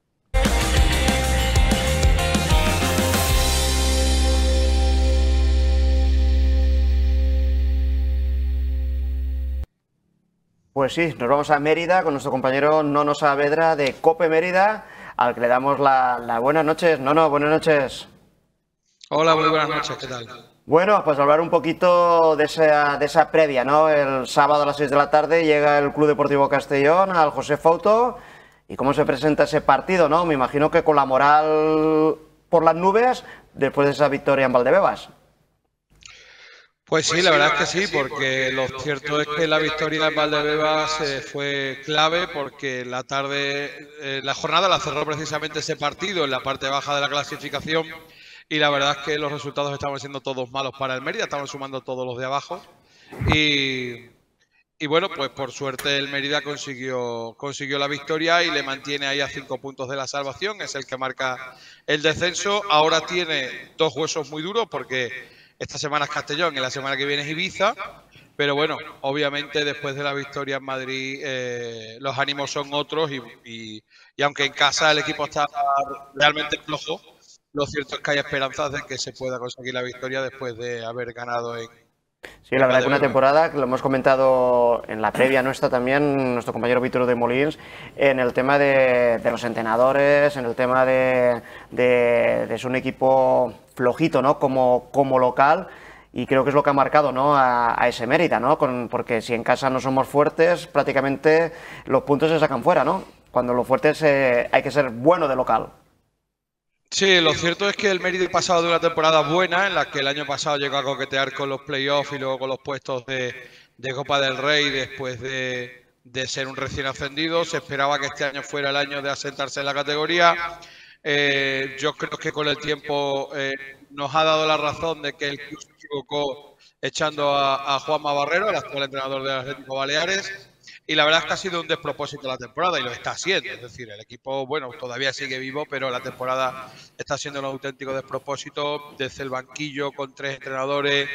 Pues sí, nos vamos a Mérida con nuestro compañero Nono Saavedra de Cope Mérida, al que le damos las la buenas noches. Nono, buenas noches. Hola, muy buenas noches, ¿qué tal? Bueno, pues hablar un poquito de esa, de esa previa, ¿no? El sábado a las seis de la tarde llega el Club Deportivo Castellón al José Fauto. ¿Y cómo se presenta ese partido, no? Me imagino que con la moral por las nubes después de esa victoria en Valdebebas. Pues sí, la verdad es que sí, porque lo cierto es que la victoria en Valdebebas eh, fue clave porque la tarde, eh, la jornada la cerró precisamente ese partido en la parte baja de la clasificación y la verdad es que los resultados estaban siendo todos malos para el Mérida, estaban sumando todos los de abajo y, y bueno, pues por suerte el Mérida consiguió, consiguió la victoria y le mantiene ahí a cinco puntos de la salvación, es el que marca el descenso. Ahora tiene dos huesos muy duros porque esta semana es Castellón y la semana que viene es Ibiza, pero bueno, obviamente después de la victoria en Madrid eh, los ánimos son otros y, y, y aunque en casa el equipo está realmente flojo, lo cierto es que hay esperanzas de que se pueda conseguir la victoria después de haber ganado en... Sí, la verdad que una temporada, que lo hemos comentado en la previa nuestra también, nuestro compañero Víctor de Molins, en el tema de, de los entrenadores, en el tema de, de, de ser un equipo flojito, ¿no? Como, como local, y creo que es lo que ha marcado, ¿no? a, a ese Mérida, ¿no? Con, porque si en casa no somos fuertes, prácticamente los puntos se sacan fuera, ¿no? Cuando lo fuerte es, eh, hay que ser bueno de local. Sí, lo cierto es que el Mérida ha pasado de una temporada buena, en la que el año pasado llegó a coquetear con los playoffs y luego con los puestos de, de Copa del Rey después de, de ser un recién ascendido. Se esperaba que este año fuera el año de asentarse en la categoría. Eh, yo creo que con el tiempo eh, nos ha dado la razón de que el club se equivocó echando a, a Juanma Barrero, el actual entrenador del Atlético Baleares, y la verdad es que ha sido un despropósito la temporada y lo está haciendo. Es decir, el equipo, bueno, todavía sigue vivo, pero la temporada está siendo un auténtico despropósito. Desde el banquillo con tres entrenadores,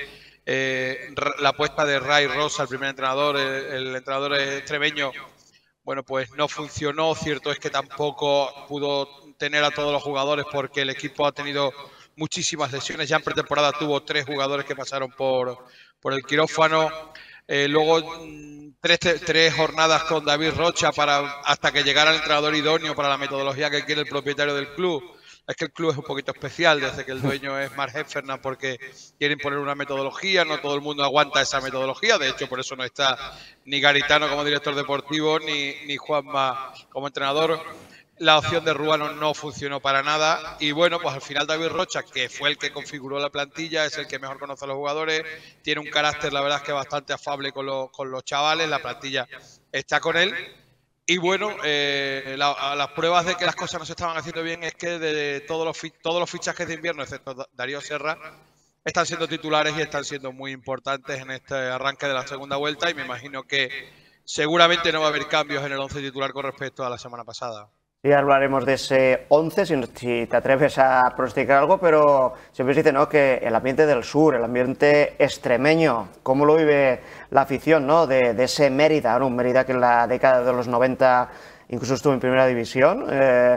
eh, la apuesta de Ray Rosa, el primer entrenador, el, el entrenador extremeño, bueno, pues no funcionó. Cierto es que tampoco pudo tener a todos los jugadores porque el equipo ha tenido muchísimas lesiones. Ya en pretemporada tuvo tres jugadores que pasaron por, por el quirófano. Eh, luego tres, tres jornadas con David Rocha para hasta que llegara el entrenador idóneo para la metodología que quiere el propietario del club. Es que el club es un poquito especial desde que el dueño es Mark Heffernan, porque quieren poner una metodología, no todo el mundo aguanta esa metodología. De hecho, por eso no está ni Garitano como director deportivo ni, ni Juanma como entrenador. La opción de Ruano no funcionó para nada y bueno, pues al final David Rocha, que fue el que configuró la plantilla, es el que mejor conoce a los jugadores, tiene un carácter, la verdad es que bastante afable con, lo, con los chavales, la plantilla está con él y bueno, eh, la, las pruebas de que las cosas no se estaban haciendo bien es que de, de todos, los, todos los fichajes de invierno, excepto Darío Serra, están siendo titulares y están siendo muy importantes en este arranque de la segunda vuelta y me imagino que seguramente no va a haber cambios en el once titular con respecto a la semana pasada. Ya hablaremos de ese once, si, si te atreves a pronosticar algo, pero siempre se dice, ¿no?, que el ambiente del sur, el ambiente extremeño, ¿cómo lo vive la afición, ¿no?, de, de ese Mérida, ¿no? Un Mérida que en la década de los noventa incluso estuvo en primera división, eh,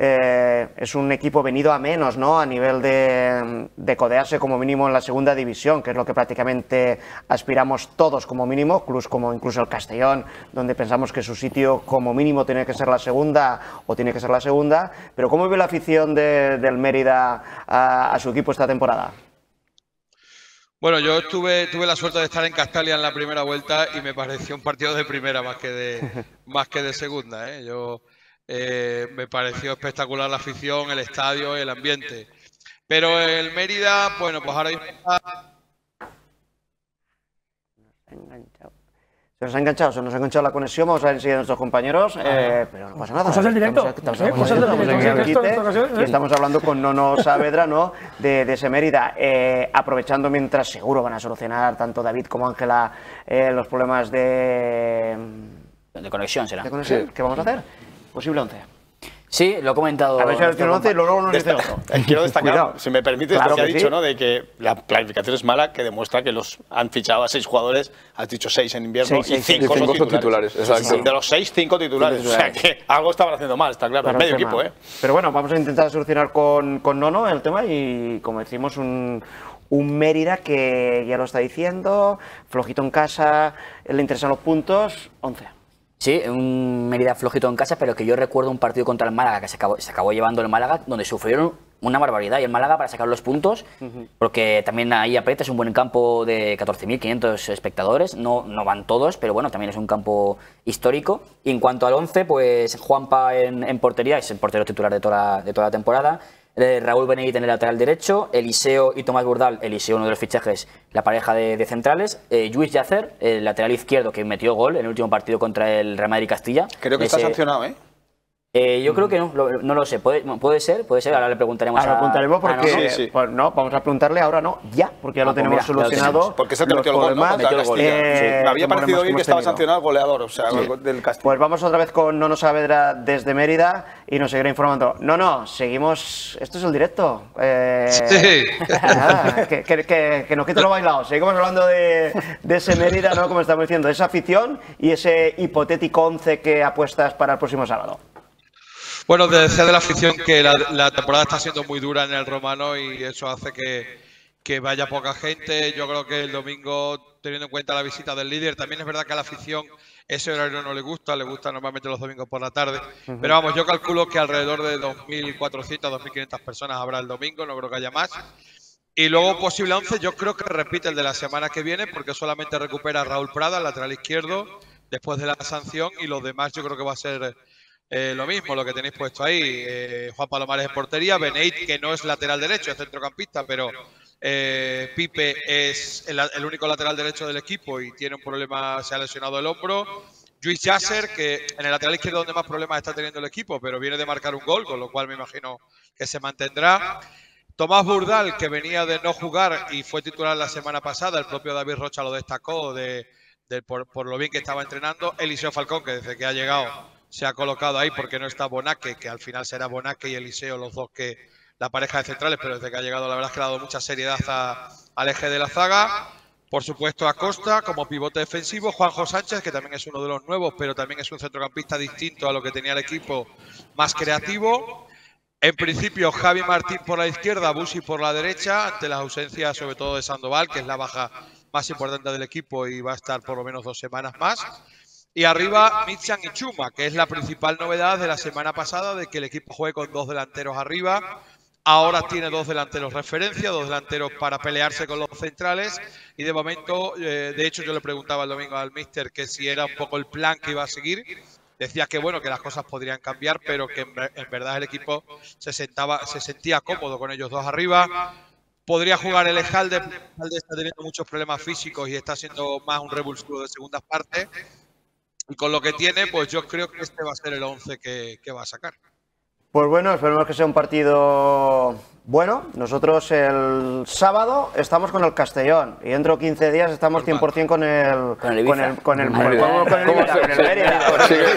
eh, es un equipo venido a menos, ¿no?, a nivel de, de codearse como mínimo en la segunda división, que es lo que prácticamente aspiramos todos como mínimo, clubes como incluso el Castellón, donde pensamos que su sitio como mínimo tiene que ser la segunda o tiene que ser la segunda. Pero ¿cómo vive la afición de, del Mérida a, a su equipo esta temporada? Bueno, yo tuve, tuve la suerte de estar en Castalia en la primera vuelta y me pareció un partido de primera más que de, más que de segunda, ¿eh? Yo, eh, me pareció espectacular la afición, el estadio, el ambiente. Pero el Mérida, bueno, pues ahora mismo está... Se nos ha enganchado, se nos ha enganchado la conexión, vamos a ver enseguida a nuestros compañeros, eh, pero no pasa nada. Cosas del directo. Estamos, ¿Eh? estamos, Cosas del estamos, directo. estamos, ¿Sí? y estamos hablando con Nono Saavedra, ¿no?, de, de ese Mérida, eh, aprovechando mientras seguro van a solucionar tanto David como Ángela eh, los problemas de... De conexión será. ¿De conexión? Sí. ¿Qué vamos a hacer? Posible once. Sí, lo he comentado. A ver si el tiene once y luego nos dice otro. Quiero destacar, Cuidado. si me permites, Claro lo que ha que dicho, sí. ¿no?, de que la planificación es mala, que demuestra que los han fichado a seis jugadores, has dicho seis en invierno, Seis, y seis, cinco, seis. son Cinco son titulares. titulares, exacto. Sí, de los seis, cinco titulares. Cinco O sea titulares. que algo estaban haciendo mal, está claro. Claro, medio el equipo, tema. ¿eh? Pero bueno, vamos a intentar solucionar con, con Nono el tema y, como decimos, un, un Mérida que ya lo está diciendo, flojito en casa, le interesan los puntos, once. Sí, un Mérida flojito en casa, pero que yo recuerdo un partido contra el Málaga que se acabó, se acabó llevando el Málaga, donde sufrieron una barbaridad. Y el Málaga para sacar los puntos, uh-huh. porque también ahí aprieta, es un buen campo de catorce mil quinientos espectadores, no, no van todos, pero bueno, también es un campo histórico. Y en cuanto al once, pues Juanpa en, en portería, es el portero titular de toda, de toda la temporada. Eh, Raúl Benedit en el lateral derecho, Eliseo y Tomás Burdal, Eliseo uno de los fichajes, la pareja de, de centrales, eh, Lluís Yacer, el lateral izquierdo que metió gol en el último partido contra el Real Madrid Castilla. Creo que Ese, está sancionado, ¿eh? Eh, yo creo que no, lo, no lo sé, puede, puede ser, puede ser, ahora le preguntaremos ahora a... le preguntaremos porque, ah, no, sí, sí. Pues no, vamos a preguntarle ahora no, ya, porque ya lo ah, pues tenemos mira, solucionado. Porque se te metió el gol, ¿no? Contra Castilla. Eh, Me había parecido oír que estaba tenido. sancionado el goleador, o sea, sí. del Castilla. Pues vamos otra vez con Nono Saavedra desde Mérida y nos seguirá informando. No, no, seguimos, esto es el directo. Eh, sí. Nada, que, que, que, que nos quite lo bailado. Seguimos hablando de, de ese Mérida, ¿no? Como estamos diciendo, esa afición y ese hipotético once que apuestas para el próximo sábado. Bueno, decía de la afición que la, la temporada está siendo muy dura en el Romano y eso hace que, que vaya poca gente. Yo creo que el domingo, teniendo en cuenta la visita del líder, también es verdad que a la afición ese horario no le gusta, le gusta normalmente los domingos por la tarde. Uh-huh. Pero vamos, yo calculo que alrededor de dos mil cuatrocientas, dos mil quinientas personas habrá el domingo, no creo que haya más. Y luego posible once, yo creo que repite el de la semana que viene porque solamente recupera a Raúl Prada, el lateral izquierdo, después de la sanción, y los demás yo creo que va a ser... Eh, lo mismo, lo que tenéis puesto ahí, eh, Juan Palomares en portería, Beneit, que no es lateral derecho, es centrocampista, pero Eh, Pipe es el, el único lateral derecho del equipo y tiene un problema, se ha lesionado el hombro. Lluís Yasser, que en el lateral izquierdo donde más problemas está teniendo el equipo, pero viene de marcar un gol, con lo cual me imagino que se mantendrá. Tomás Burdal, que venía de no jugar y fue titular la semana pasada, el propio David Rocha lo destacó de, de, por, por lo bien que estaba entrenando. Eliseo Falcón, que desde que ha llegado se ha colocado ahí porque no está Bonaque, que al final será Bonaque y Eliseo los dos que la pareja de centrales, pero desde que ha llegado la verdad es que le ha dado mucha seriedad a, al eje de la zaga. Por supuesto, Acosta como pivote defensivo, Juanjo Sánchez, que también es uno de los nuevos, pero también es un centrocampista distinto a lo que tenía el equipo, más creativo. En principio, Javi Martín por la izquierda, Busi por la derecha, ante las ausencias sobre todo de Sandoval, que es la baja más importante del equipo y va a estar por lo menos dos semanas más. Y arriba, Michan y Chuma, que es la principal novedad de la semana pasada, de que el equipo juegue con dos delanteros arriba. Ahora tiene dos delanteros referencia, dos delanteros para pelearse con los centrales y de momento, eh, de hecho yo le preguntaba el domingo al míster que si era un poco el plan que iba a seguir. Decía que bueno, que las cosas podrían cambiar, pero que en, en verdad el equipo se, sentaba, se sentía cómodo con ellos dos arriba. Podría jugar el Ejalde, el Ejalde está teniendo muchos problemas físicos y está siendo más un revulsivo de segundas partes. Y con lo que tiene, pues yo creo que este va a ser el once que, que va a sacar. Pues bueno, esperemos que sea un partido bueno. Nosotros el sábado estamos con el Castellón y dentro de quince días estamos cien por cien con el con el con el con el con el Mérida.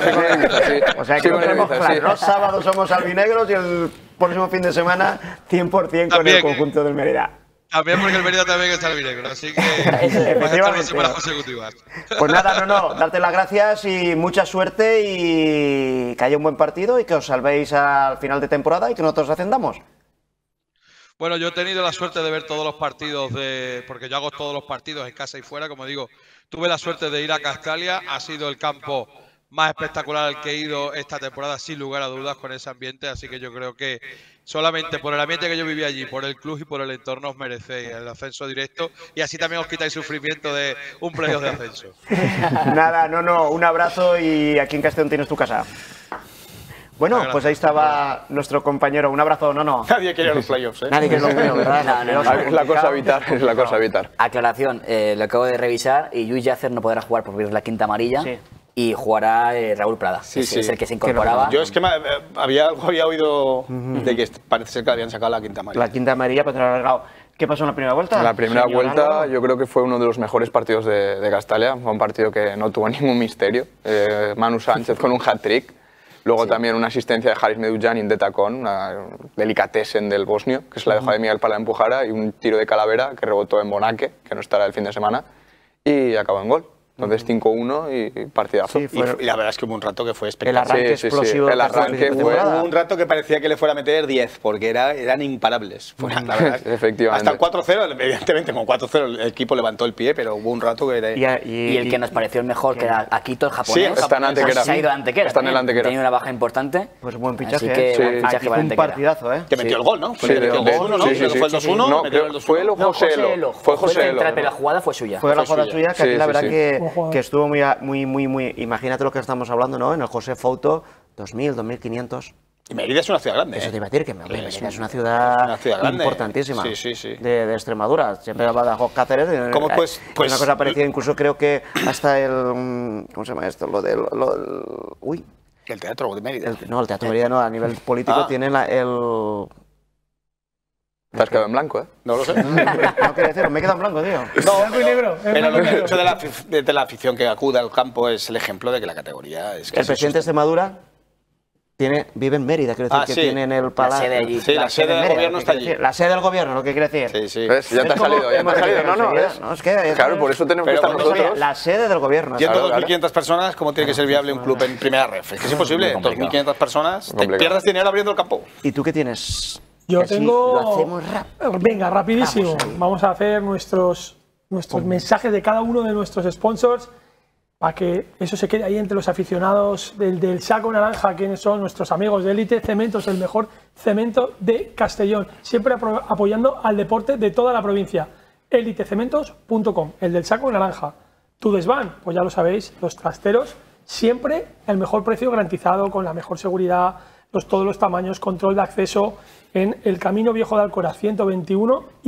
O sea que lo tenemos claro. Los sábados somos albinegros y el próximo fin de semana cien por cien con el conjunto del Mérida. También porque el Mérida también está albinegro, así que efectivamente semanas consecutivas. Pues nada, no, no, darte las gracias y mucha suerte y que haya un buen partido y que os salvéis al final de temporada y que nosotros ascendamos. Bueno, yo he tenido la suerte de ver todos los partidos, de porque yo hago todos los partidos en casa y fuera, como digo, tuve la suerte de ir a Castalia, ha sido el campo más espectacular al que he ido esta temporada, sin lugar a dudas, con ese ambiente, así que yo creo que solamente por el ambiente que yo viví allí, por el club y por el entorno os merecéis el ascenso directo y así también os quitáis sufrimiento de un playoff de ascenso. Nada, no, no, un abrazo y aquí en Castellón tienes tu casa. Bueno, pues ahí estaba nuestro compañero. Un abrazo, no, no. Nadie quiere los playoffs, ¿eh? Nadie quiere los playoffs, ¿verdad? No, no, no. Es la cosa a evitar, es la cosa a evitar. Aclaración, eh, lo acabo de revisar y Lluís Yasser no podrá jugar por ver la quinta amarilla. Sí. Y jugará eh, Raúl Prada, sí, es, sí. es el que se incorporaba. Yo es que me, había, había oído uh-huh. de que parece ser que habían sacado la quinta amarilla. La quinta amarilla, pero alargado. ¿Qué pasó en la primera vuelta? En la primera Señor vuelta Álvaro. yo creo que fue uno de los mejores partidos de, de Castalia. Fue un partido que no tuvo ningún misterio. Eh, Manu Sánchez con un hat-trick. Luego sí. también una asistencia de Haris Medunjanin de tacón, una delicatessen del bosnio, que se la dejó de Miguel para la empujara, y un tiro de Calavera que rebotó en Bonaque, que no estará el fin de semana, y acabó en gol. Entonces cinco uno y partidazo. Sí, fue, y, y la verdad es que hubo un rato que fue espectacular. El arranque sí, explosivo. Sí, sí. El arranque fue... Hubo un rato que parecía que le fuera a meter diez, porque era, eran imparables. Fuera, la verdad. Efectivamente. Hasta el cuatro cero, evidentemente, con cuatro cero el equipo levantó el pie, pero hubo un rato que era... Y, y, y el que nos pareció el mejor, que era Akito, el japonés. Sí, está en Antequera. Se ha ido a Antequera. Está en el Antequera. Tenía una baja importante. Pues buen fichaje. Así que sí. buen fichaje Aquí para fue un partidazo, ¿eh? Que metió el gol, ¿no? Sí, de dos uno, ¿no? Sí, sí, sí. Fue el dos uno. No, fue el José Elo. Fue José Elo. Pero la jugada fue suya. Fue la jugada suya, que aquí la verdad que estuvo muy muy Muy, muy, imagínate lo que estamos hablando, ¿no? En el José Fouto, dos mil, dos mil quinientos. Y Mérida es una ciudad grande. Eso ¿eh? te iba a decir, que Mérida es, es una ciudad, una ciudad grande, importantísima. Sí, sí, sí. De, de Extremadura. Siempre va Badajoz, Cáceres. ¿Cómo pues, pues, una cosa parecida, incluso creo que hasta el. ¿Cómo se llama esto? Lo del. Lo, el, uy. El teatro de Mérida. El, no, el teatro de Mérida no, a nivel político ah. tiene la, el. Te has quedado en blanco, ¿eh? No lo sé. No quería decirlo, me he quedado en blanco, tío. No, blanco y negro. Pero lo que he dicho de la, de la afición que acude al campo es el ejemplo de que la categoría es... Que el presidente de Extremadura tiene, vive en Mérida, quiero decir, ah, que sí. tiene en el palacio. La sede allí. Sí, la, la sede, sede del Mérida, gobierno está allí. Decir, la sede del gobierno, lo que quiere decir. Sí, sí. ¿Ves? Ya te ha salido, ya te ha salido. No, no, es, no, es que... Claro, por eso tenemos que estar nosotros. La sede del gobierno. Yendo dos mil quinientas personas, ¿cómo tiene que ser viable un club en primera ref? Es que es imposible. dos mil quinientas personas, te pierdes dinero abriendo el campo. ¿Y tú qué tienes? Yo tengo... Lo hacemos rap. Venga, rapidísimo. Vamos, Vamos a hacer nuestros, nuestros mensajes de cada uno de nuestros sponsors para que eso se quede ahí entre los aficionados del, del saco naranja, quienes son nuestros amigos de Élite Cementos, el mejor cemento de Castellón. Siempre apoyando al deporte de toda la provincia. élite cementos punto com, el del saco naranja. Tu desván, pues ya lo sabéis, los trasteros, siempre el mejor precio garantizado, con la mejor seguridad, los, todos los tamaños, control de acceso en el Camino Viejo de Alcora ciento veintiuno y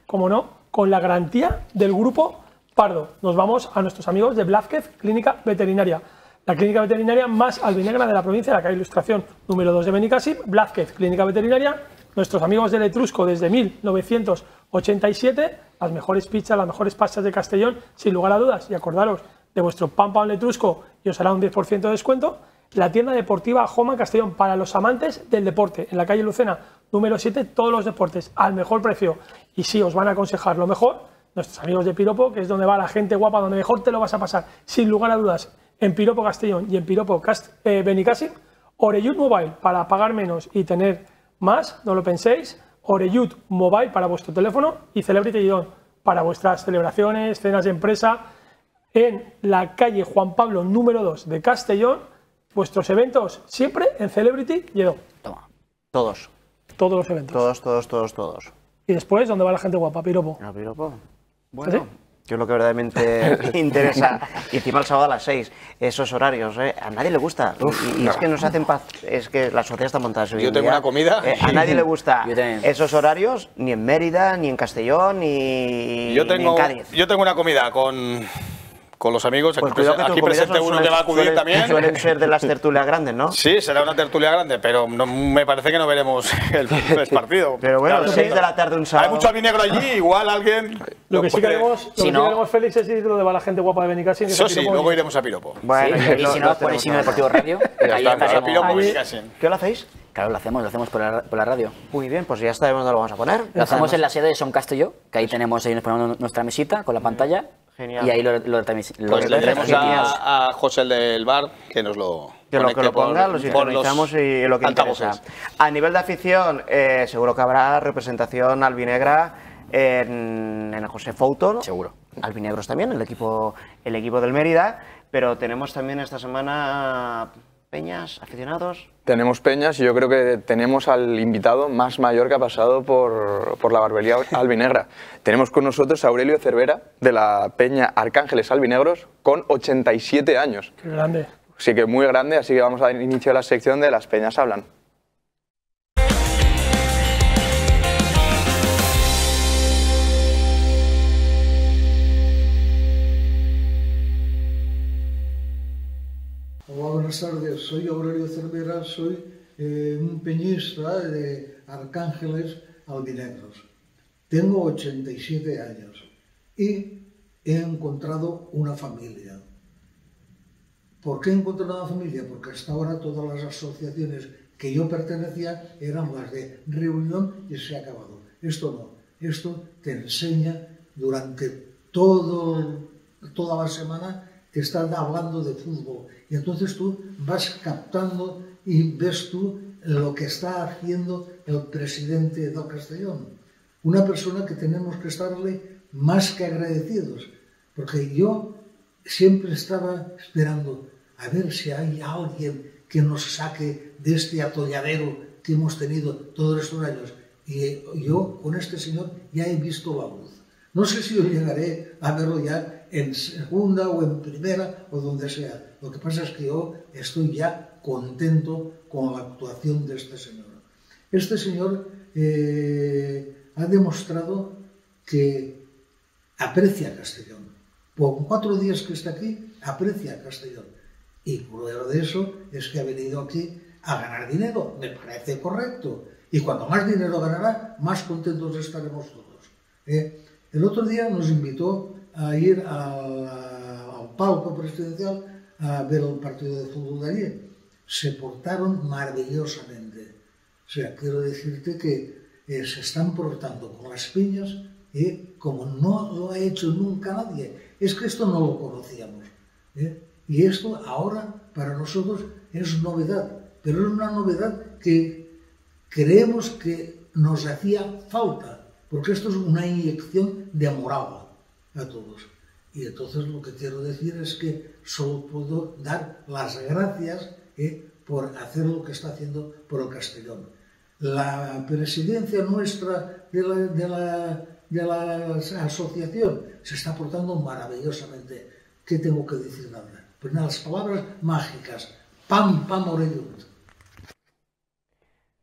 como no, con la garantía del grupo Pardo. Nos vamos a nuestros amigos de Blázquez Clínica Veterinaria. La clínica veterinaria más albinegra de la provincia de la calle Ilustración número dos de Benicàssim, Blázquez Clínica Veterinaria. Nuestros amigos del Etrusco desde mil novecientos ochenta y siete, las mejores pizzas, las mejores pastas de Castellón, sin lugar a dudas, y acordaros de vuestro pan pan Etrusco y os hará un diez por ciento de descuento. La tienda deportiva Joma Castellón para los amantes del deporte, en la calle Lucena número siete, todos los deportes al mejor precio, y sí, os van a aconsejar lo mejor, nuestros amigos de Piropo, que es donde va la gente guapa, donde mejor te lo vas a pasar, sin lugar a dudas, en Piropo Castellón y en Piropo Cast eh, Benicàssim. Oreyud Mobile, para pagar menos y tener más, no lo penséis. Oreyud Mobile para vuestro teléfono y Celebrity Guidón para vuestras celebraciones, cenas de empresa, en la calle Juan Pablo número dos de Castellón. Vuestros eventos siempre en Celebrity Guidón. Toma. Todos. Todos los eventos. Todos, todos, todos, todos. Y después, ¿dónde va la gente guapa? Piropo. ¿A Piropo? Bueno, ¿Sí? que es lo que verdaderamente interesa. Y encima el sábado a las seis, esos horarios, ¿eh? A nadie le gusta. Y, y es que nos hacen paz, es que la sociedad está montada. Yo tengo una comida. Eh, a nadie le gusta Yo también. esos horarios, ni en Mérida, ni en Castellón, ni, Yo ni en tengo, Cádiz. yo tengo una comida con, con los amigos. Pues aquí cuidado que aquí tus comidas presente son- uno que va a acudir suelen- también. Suelen ser de las tertulias grandes, ¿no? Sí, será una tertulia grande, pero no, me parece que no veremos el, el partido. Pero bueno, Claro, seis de la tarde un sábado. Hay mucho albinegro allí, igual alguien. Lo que sí puede- queremos, lo que Si sí no- queremos, Félix, es ir donde va la gente guapa de Benicàssim. que es Eso a sí, Piropo. luego iremos a Piropo. Bueno, Sí, ya y lo- si lo no, tenemos ponéis Sino claro. Deportivo Radio, Ya ahí está, a estaremos. Piropo, Ahí- Benicàssim. ¿Qué lo hacéis? Claro, lo hacemos, lo hacemos por la, por la radio. Muy bien, pues ya sabemos dónde lo vamos a poner. Lo hacemos en la sede de Son Castelló, que ahí tenemos, ahí nos ponemos nuestra mesita con la pantalla. Genial. Y ahí lo, lo, retramis- lo Pues le retransmitimos. tendremos a, a José el del bar que nos lo Que lo, que conecte lo ponga, por- lo por los sincronizamos y lo que altavoces. interesa. A nivel de afición, eh, seguro que habrá representación albinegra en, en el José Foutol. Seguro. Albinegros también, el equipo, el equipo del Mérida. Pero tenemos también esta semana peñas, aficionados. Tenemos peñas y yo creo que tenemos al invitado más mayor que ha pasado por, por la barbería albinegra. Tenemos con nosotros a Aurelio Cervera, de la peña Arcángeles Albinegros, con ochenta y siete años. Qué grande. Así que muy grande, así que vamos a dar inicio a la sección de Las Peñas Hablan. Hola, buenas tardes. Soy Aurelio Cervera, soy eh, un peñista de Arcángeles Albinegros. Tengo ochenta y siete años y he encontrado una familia. ¿Por qué he encontrado una familia? Porque hasta ahora todas las asociaciones que yo pertenecía eran las de reunión y se ha acabado. Esto no. Esto te enseña durante todo, toda la semana, te están hablando de fútbol. Y entonces tú vas captando y ves tú lo que está haciendo el presidente de Castellón. Una persona que tenemos que estarle más que agradecidos. Porque yo siempre estaba esperando a ver si hay alguien que nos saque de este atolladero que hemos tenido todos estos años. Y yo con este señor ya he visto la luz. No sé si yo llegaré a verlo ya en segunda o en primera o donde sea. Lo que pasa es que yo estoy ya contento con la actuación de este señor. Este señor eh, ha demostrado que aprecia a Castellón. Por cuatro días que está aquí, aprecia a Castellón. Y prueba de eso es que ha venido aquí a ganar dinero. Me parece correcto. Y cuanto más dinero ganará, más contentos estaremos todos. ¿eh? El otro día nos invitó a ir al, al palco presidencial a ver el partido de fútbol de allí. Se portaron maravillosamente. O sea, quiero decirte que eh, se están portando con las piñas ¿eh? como no lo ha hecho nunca nadie. Es que esto no lo conocíamos. ¿eh? Y esto ahora para nosotros es novedad, pero es una novedad que creemos que nos hacía falta, porque esto es una inyección de moral a todos. Y entonces lo que quiero decir es que solo puedo dar las gracias ¿eh? por hacer lo que está haciendo por el Castellón. La presidencia nuestra de la, de la, de la asociación se está portando maravillosamente. ¿Qué tengo que decir nada? Pues nada, las palabras mágicas. Pam, pam, Oreyud.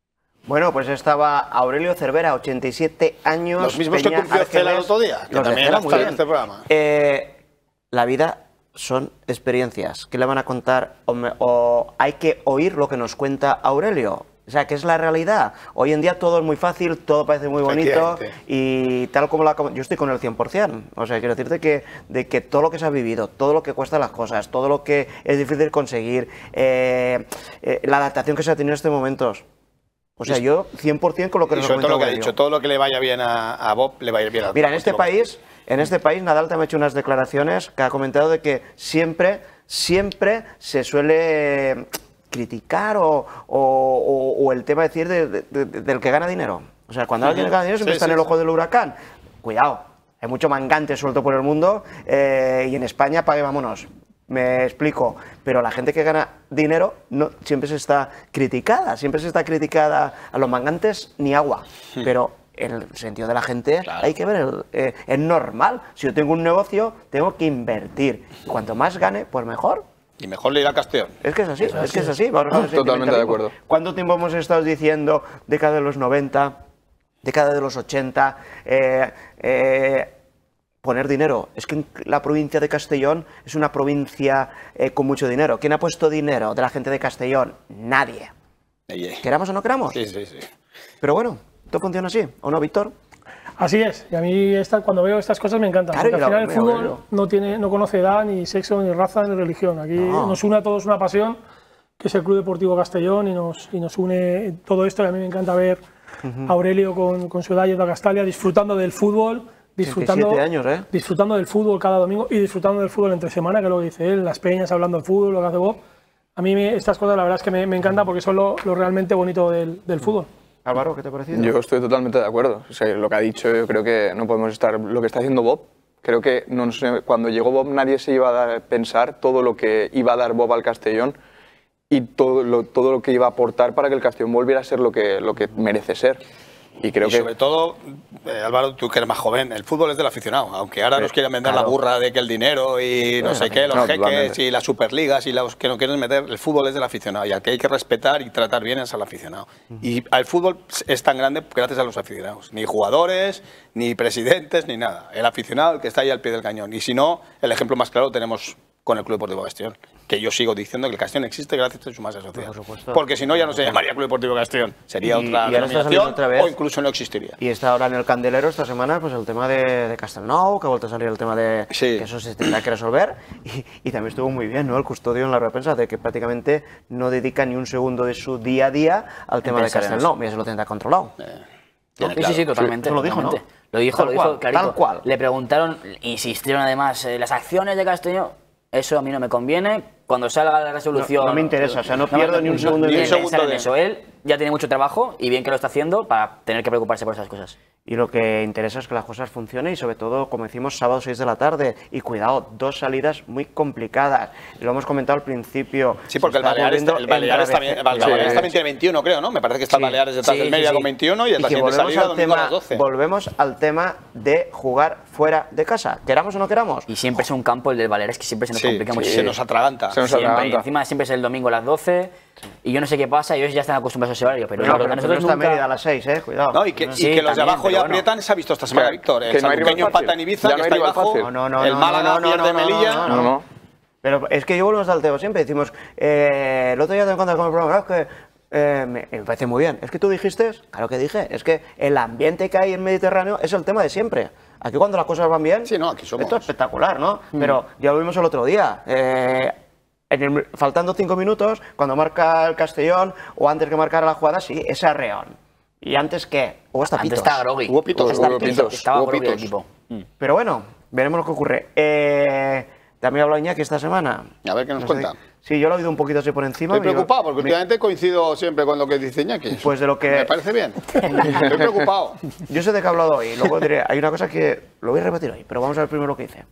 Bueno, pues estaba Aurelio Cervera, ochenta y siete años. Los mismos Peña que cumplió Cela el Ángeles. otro día, que Los de también Cela, está muy en bien. este programa. Eh, la vida son experiencias. ¿Qué le van a contar? O, me- o hay que oír lo que nos cuenta Aurelio. O sea, que es la realidad. Hoy en día todo es muy fácil, todo parece muy bonito Efectivamente. y tal como la... Yo estoy con el cien por cien. O sea, quiero decirte que, de que todo lo que se ha vivido, todo lo que cuesta las cosas, todo lo que es difícil conseguir, eh, eh, la adaptación que se ha tenido en estos momentos. O sea, yo cien por cien con lo que Y nos sobre todo comenta lo que ha Aurelio. dicho, todo lo que le vaya bien a, a Bob le va a ir bien a Mira, en este Deportivo país, en este país Nadal también ha hecho unas declaraciones que ha comentado de que siempre, siempre se suele criticar o, o- o- o el tema de decir de- de- de- del que gana dinero. O sea, cuando alguien gana dinero siempre Sí, está en sí, el sí. ojo del huracán. Cuidado, hay mucho mangante suelto por el mundo eh, y en España pague vámonos. Me explico, pero la gente que gana dinero no, siempre se está criticada, siempre se está criticada a los mangantes ni agua, pero en el sentido de la gente hay que ver, el- eh, es normal, si yo tengo un negocio tengo que invertir, cuanto más gane pues mejor. Y mejor le irá a Castellón. Es que es así, es que es así. Vamos a ver, Totalmente de sentimentalismo. acuerdo. ¿Cuánto tiempo hemos estado diciendo década de los noventa, década de los ochenta, eh, eh, poner dinero? Es que en la provincia de Castellón es una provincia eh, con mucho dinero. ¿Quién ha puesto dinero de la gente de Castellón? Nadie. Ey, ey. ¿Queramos o no queramos? Sí, sí, sí. Pero bueno, todo funciona así, ¿o no, Víctor? Así es, y a mí esta- cuando veo estas cosas me encantan, Claro, porque y al lo- final el mira, fútbol Aurelio. no, tiene, no conoce edad, ni sexo, ni raza, ni religión. Aquí No. nos une a todos una pasión, que es el Club Deportivo Castellón, y nos, y nos une todo esto, y a mí me encanta ver a Aurelio con, con su edad yendo a Castalia, disfrutando del fútbol, disfrutando, treinta y siete años, ¿eh? disfrutando del fútbol cada domingo y disfrutando del fútbol entre semana, que es lo que dice él, las peñas hablando del fútbol, lo que hace Bob. A mí me- estas cosas la verdad es que me, me encantan porque son lo, lo realmente bonito del, del fútbol. Álvaro, ¿qué te ha parecido? Yo estoy totalmente de acuerdo. O sea, lo que ha dicho, yo creo que no podemos estar. Lo que está haciendo Bob, creo que no sé, cuando llegó Bob nadie se iba a dar- pensar todo lo que iba a dar Bob al Castellón y todo lo, todo lo que iba a aportar para que el Castellón volviera a ser lo que, lo que merece ser. Y creo y que. sobre todo, eh, Álvaro, tú que eres más joven, el fútbol es del aficionado. Aunque ahora nos quieran vender claro. la burra de que el dinero y no sé qué, los No, jeques totalmente. y las superligas y los que no quieren meter, el fútbol es del aficionado. Y al que hay que respetar y tratar bien es al aficionado. Y el fútbol es tan grande gracias a los aficionados. Ni jugadores, ni presidentes, ni nada. El aficionado, el que está ahí al pie del cañón. Y si no, el ejemplo más claro lo tenemos con el Club Deportivo Castellón. Que yo sigo diciendo que el Castellón existe gracias a su masa social. Por supuesto. Porque si no, ya no se llamaría Club Deportivo Castellón. Sería Y- otra y ahora está saliendo denominación otra vez. o incluso no existiría. Y está ahora en el candelero esta semana pues el tema de, de Castelnou, que ha vuelto a salir el tema de Sí. que eso se tendrá que resolver. Y, y también estuvo muy bien, ¿no? El custodio en la rueda de prensa de que prácticamente no dedica ni un segundo de su día a día al tema de pensar en Castelnou. Mira, se lo tendrá controlado. Sí, sí, sí, totalmente. eso lo dijo, ¿no? totalmente. Lo dijo, Tal lo dijo cual, clarito. tal cual. Le preguntaron, insistieron además, eh, las acciones de Castellón, eso a mí no me conviene. Cuando salga la resolución. No- no me interesa, o sea, no pierdo ni un segundo ni de- un segundo segundo en de- eso. Él ya tiene mucho trabajo y bien que lo está haciendo para tener que preocuparse por esas cosas. Y lo que interesa es que las cosas funcionen y sobre todo, como decimos, sábado seis de la tarde. Y cuidado, dos salidas muy complicadas. Lo hemos comentado al principio. Sí, porque Se el está Baleares, volviendo el Baleares también, el Baleares Sí. también tiene veintiuno, creo, ¿no? Me parece que está el Sí. Baleares detrás Sí, del sí, Mérida sí. con veintiuno y Y el la que siguiente volvemos salida al, domingo a tema, las doce. volvemos al tema de jugar fuera de casa. Queramos o no queramos. Y siempre es un campo, el del Baleares, que siempre se nos Sí, complica sí, muchísimo. se nos atraganta. Se nos Siempre, atraganta. y encima siempre es el domingo a las doce y yo no sé qué pasa, ellos ya están acostumbrados a ese horario, pero, No, no, pero a nosotros no está nunca... Mérida a las seis, eh, cuidado. No, y que, y Sí, que los de también, abajo pero ya bueno. aprietan, se ha visto esta semana, Que- Víctor. que El no hay rival Sanluqueño fácil. empata en Ibiza, Ya que no hay está ahí rival abajo. fácil. No, no, no, el no, Málaga no, no, pierde no, no, Melilla. no, No, no. Pero es que yo volvemos al tema siempre. Decimos, eh, el otro día te encuentras con el programa, es que eh, me, me parece muy bien. Es que tú dijiste, claro que dije, es que el ambiente que hay en Mediterráneo es el tema de siempre. Aquí cuando las cosas van bien, Sí, no, aquí somos. esto es espectacular, ¿no? Pero ya lo vimos el otro día. eh, en el- faltando cinco minutos, cuando marca el Castellón, o antes que marcara la jugada, sí, es Arreón. ¿Y antes qué? Hubo hasta Antes pitos. estaba groggy. Hubo pitos, Estaba hubo pitos, pitos, Estaba hubo groggy el pitos. equipo. Pero bueno, veremos lo que ocurre. Eh, también ha hablado Iñaki esta semana. A ver qué nos No sé, cuenta. Sí, yo lo he oído un poquito así por encima. Estoy me preocupado lleva- porque me- últimamente coincido siempre con lo que dice Iñaki. Pues de lo que- Me parece bien. Estoy preocupado. Yo sé de qué he hablado hoy, luego diré, hay una cosa que lo voy a repetir hoy, pero vamos a ver primero lo que dice.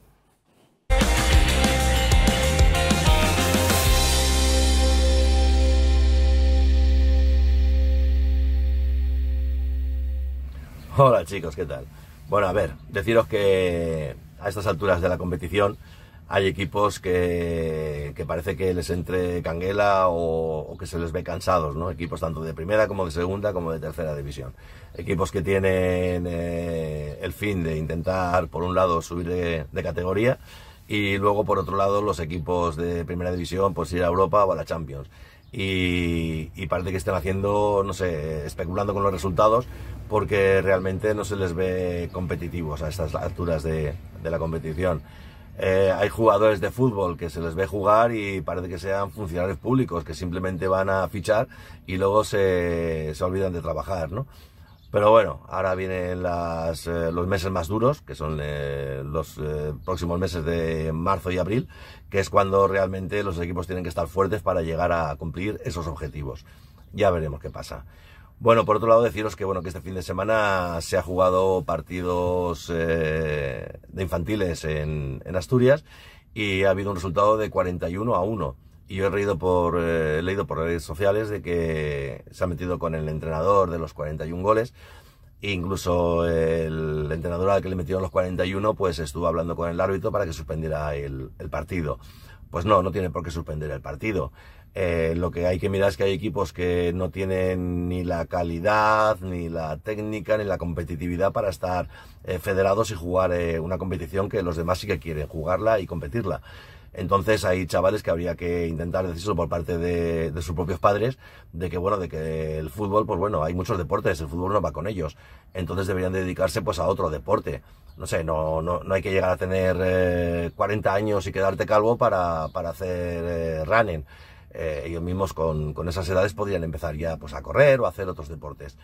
Hola chicos, ¿qué tal? Bueno, a ver, deciros que a estas alturas de la competición hay equipos que, que parece que les entre canguela o, o que se les ve cansados, ¿no? Equipos tanto de primera como de segunda como de tercera división. Equipos que tienen eh, el fin de intentar, por un lado, subir de, de categoría y luego, por otro lado, los equipos de primera división, pues ir a Europa o a la Champions. Y, y parece que estén haciendo, no sé, especulando con los resultados porque realmente no se les ve competitivos a estas alturas de, de la competición. Eh, hay jugadores de fútbol que se les ve jugar y parece que sean funcionarios públicos que simplemente van a fichar y luego se, se olvidan de trabajar, ¿no? Pero bueno, ahora vienen las, eh, los meses más duros, que son eh, los eh, próximos meses de marzo y abril, que es cuando realmente los equipos tienen que estar fuertes para llegar a cumplir esos objetivos. Ya veremos qué pasa. Bueno, por otro lado, deciros que, bueno, que este fin de semana se ha jugado partidos eh, de infantiles en, en Asturias y ha habido un resultado de cuarenta y uno a uno. Y yo he leído por, eh, he leído por redes sociales de que se ha metido con el entrenador de los cuarenta y uno goles. E incluso el entrenador al que le metieron los cuarenta y uno pues estuvo hablando con el árbitro para que suspendiera el, el partido. Pues no, no tiene por qué suspender el partido. Eh, lo que hay que mirar es que hay equipos que no tienen ni la calidad, ni la técnica, ni la competitividad para estar eh, federados y jugar eh, una competición que los demás sí que quieren jugarla y competirla. Entonces hay chavales que habría que intentar decirlo por parte de, de sus propios padres, de que bueno, de que el fútbol, pues bueno, hay muchos deportes, el fútbol no va con ellos, entonces deberían dedicarse pues a otro deporte. No sé, no, no, no hay que llegar a tener eh, cuarenta años y quedarte calvo para, para hacer eh, running. Eh, ellos mismos con, con esas edades podrían empezar ya pues a correr o a hacer otros deportes.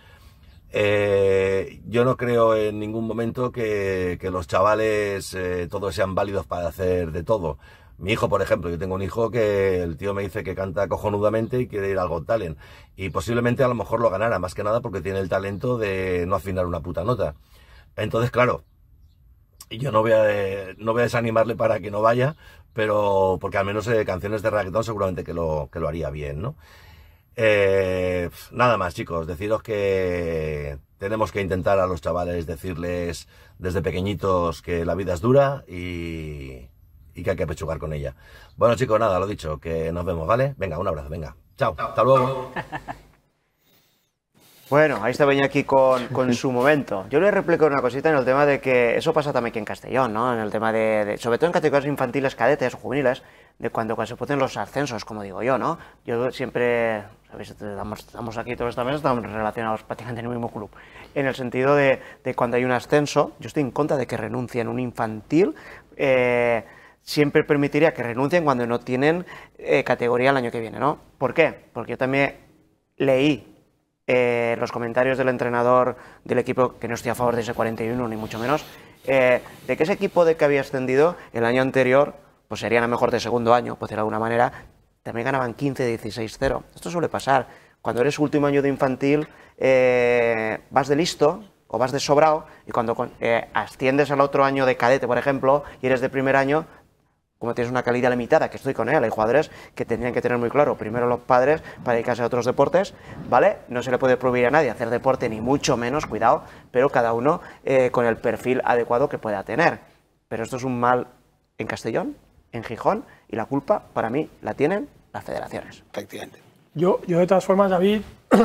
Eh, yo no creo en ningún momento que, que los chavales eh, todos sean válidos para hacer de todo. Mi hijo, por ejemplo, yo tengo un hijo que el tío me dice que canta cojonudamente y quiere ir al Got Talent. Y posiblemente a lo mejor lo ganara, más que nada porque tiene el talento de no afinar una puta nota. Entonces, claro, yo no voy a, no voy a desanimarle para que no vaya, pero porque al menos eh, canciones de reggaetón seguramente que lo, que lo haría bien, ¿no? Eh, nada más, chicos, deciros que tenemos que intentar a los chavales decirles desde pequeñitos que la vida es dura y... y que hay que pechugar con ella. Bueno, chicos, nada, lo dicho, que nos vemos, ¿vale? Venga, un abrazo, venga. Chao, hasta luego. Bueno, ahí estaba Iñaki con, con su momento. Yo le replico una cosita en el tema de que eso pasa también aquí en Castellón, ¿no? En el tema de, de sobre todo en categorías infantiles, cadetes o juveniles, de cuando, cuando se ponen los ascensos, como digo yo, ¿no? Yo siempre, ¿sabéis? Estamos, estamos aquí todos también, estamos relacionados prácticamente en el mismo club. En el sentido de, de cuando hay un ascenso, yo estoy en contra de que renuncien un infantil, eh, siempre permitiría que renuncien cuando no tienen eh, categoría el año que viene, ¿no? ¿Por qué? Porque yo también leí eh, los comentarios del entrenador del equipo, que no estoy a favor de ese cuarenta y uno, ni mucho menos, eh, de que ese equipo de que había ascendido el año anterior, pues serían a mejor de segundo año, pues de alguna manera, también ganaban quince, dieciséis cero. Esto suele pasar. Cuando eres último año de infantil, eh, vas de listo, o vas de sobrado, y cuando eh, asciendes al otro año de cadete, por ejemplo, y eres de primer año, como tienes una calidad limitada, que estoy con él, hay jugadores que tendrían que tener muy claro, primero los padres para dedicarse a otros deportes, ¿vale? No se le puede prohibir a nadie hacer deporte, ni mucho menos, cuidado, pero cada uno eh, con el perfil adecuado que pueda tener. Pero esto es un mal en Castellón, en Gijón, y la culpa, para mí, la tienen las federaciones. Efectivamente. Yo, yo de todas formas, David,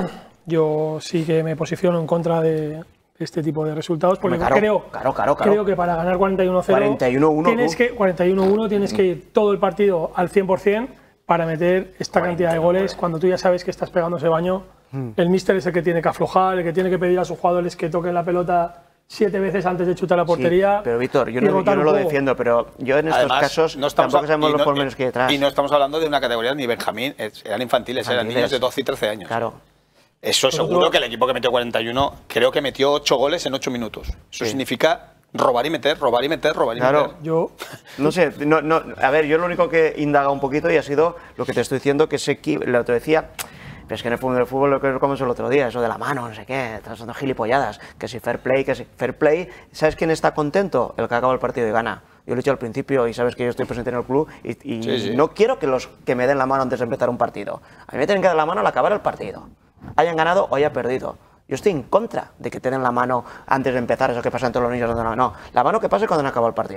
yo sí que me posiciono en contra de este tipo de resultados, porque claro, creo, claro, claro, claro. creo que para ganar cuarenta y uno cero cuarenta y uno uno, tienes que, cuarenta y uno uno tienes que ir todo el partido al cien por cien para meter esta cantidad de goles, cuando tú ya sabes que estás pegando ese baño. Mm. El míster es el que tiene que aflojar, el que tiene que pedir a sus jugadores que toquen la pelota siete veces antes de chutar la portería. Sí, pero Víctor, yo no, yo no lo defiendo, pero yo en estos Además, casos no estamos tampoco sabemos no, los pormenores que hay detrás. Y no estamos hablando de una categoría ni Benjamín, eran infantiles, eran niños de doce y trece años. Claro. Eso seguro que el equipo que metió cuarenta y uno, creo que metió ocho goles en ocho minutos. Eso sí. Significa robar y meter, robar y meter, robar y claro, meter. Yo no sé, no, no, a ver, yo lo único que indaga un poquito y ha sido lo que te estoy diciendo, que ese equipo, lo te decía, pero es que en el fútbol, el fútbol lo que comenzó el otro día, eso de la mano, no sé qué, tratando gilipolladas, que si fair play, que si fair play, ¿sabes quién está contento? El que acaba el partido y gana. Yo lo he dicho al principio y sabes que yo estoy presente en el club y, y sí, sí. no quiero que los que me den la mano antes de empezar un partido. A mí me tienen que dar la mano al acabar el partido. Hayan ganado o hayan perdido. Yo estoy en contra de que te den la mano antes de empezar, eso que pasa en todos los niños. No, no, la mano que pase cuando no acaba el partido.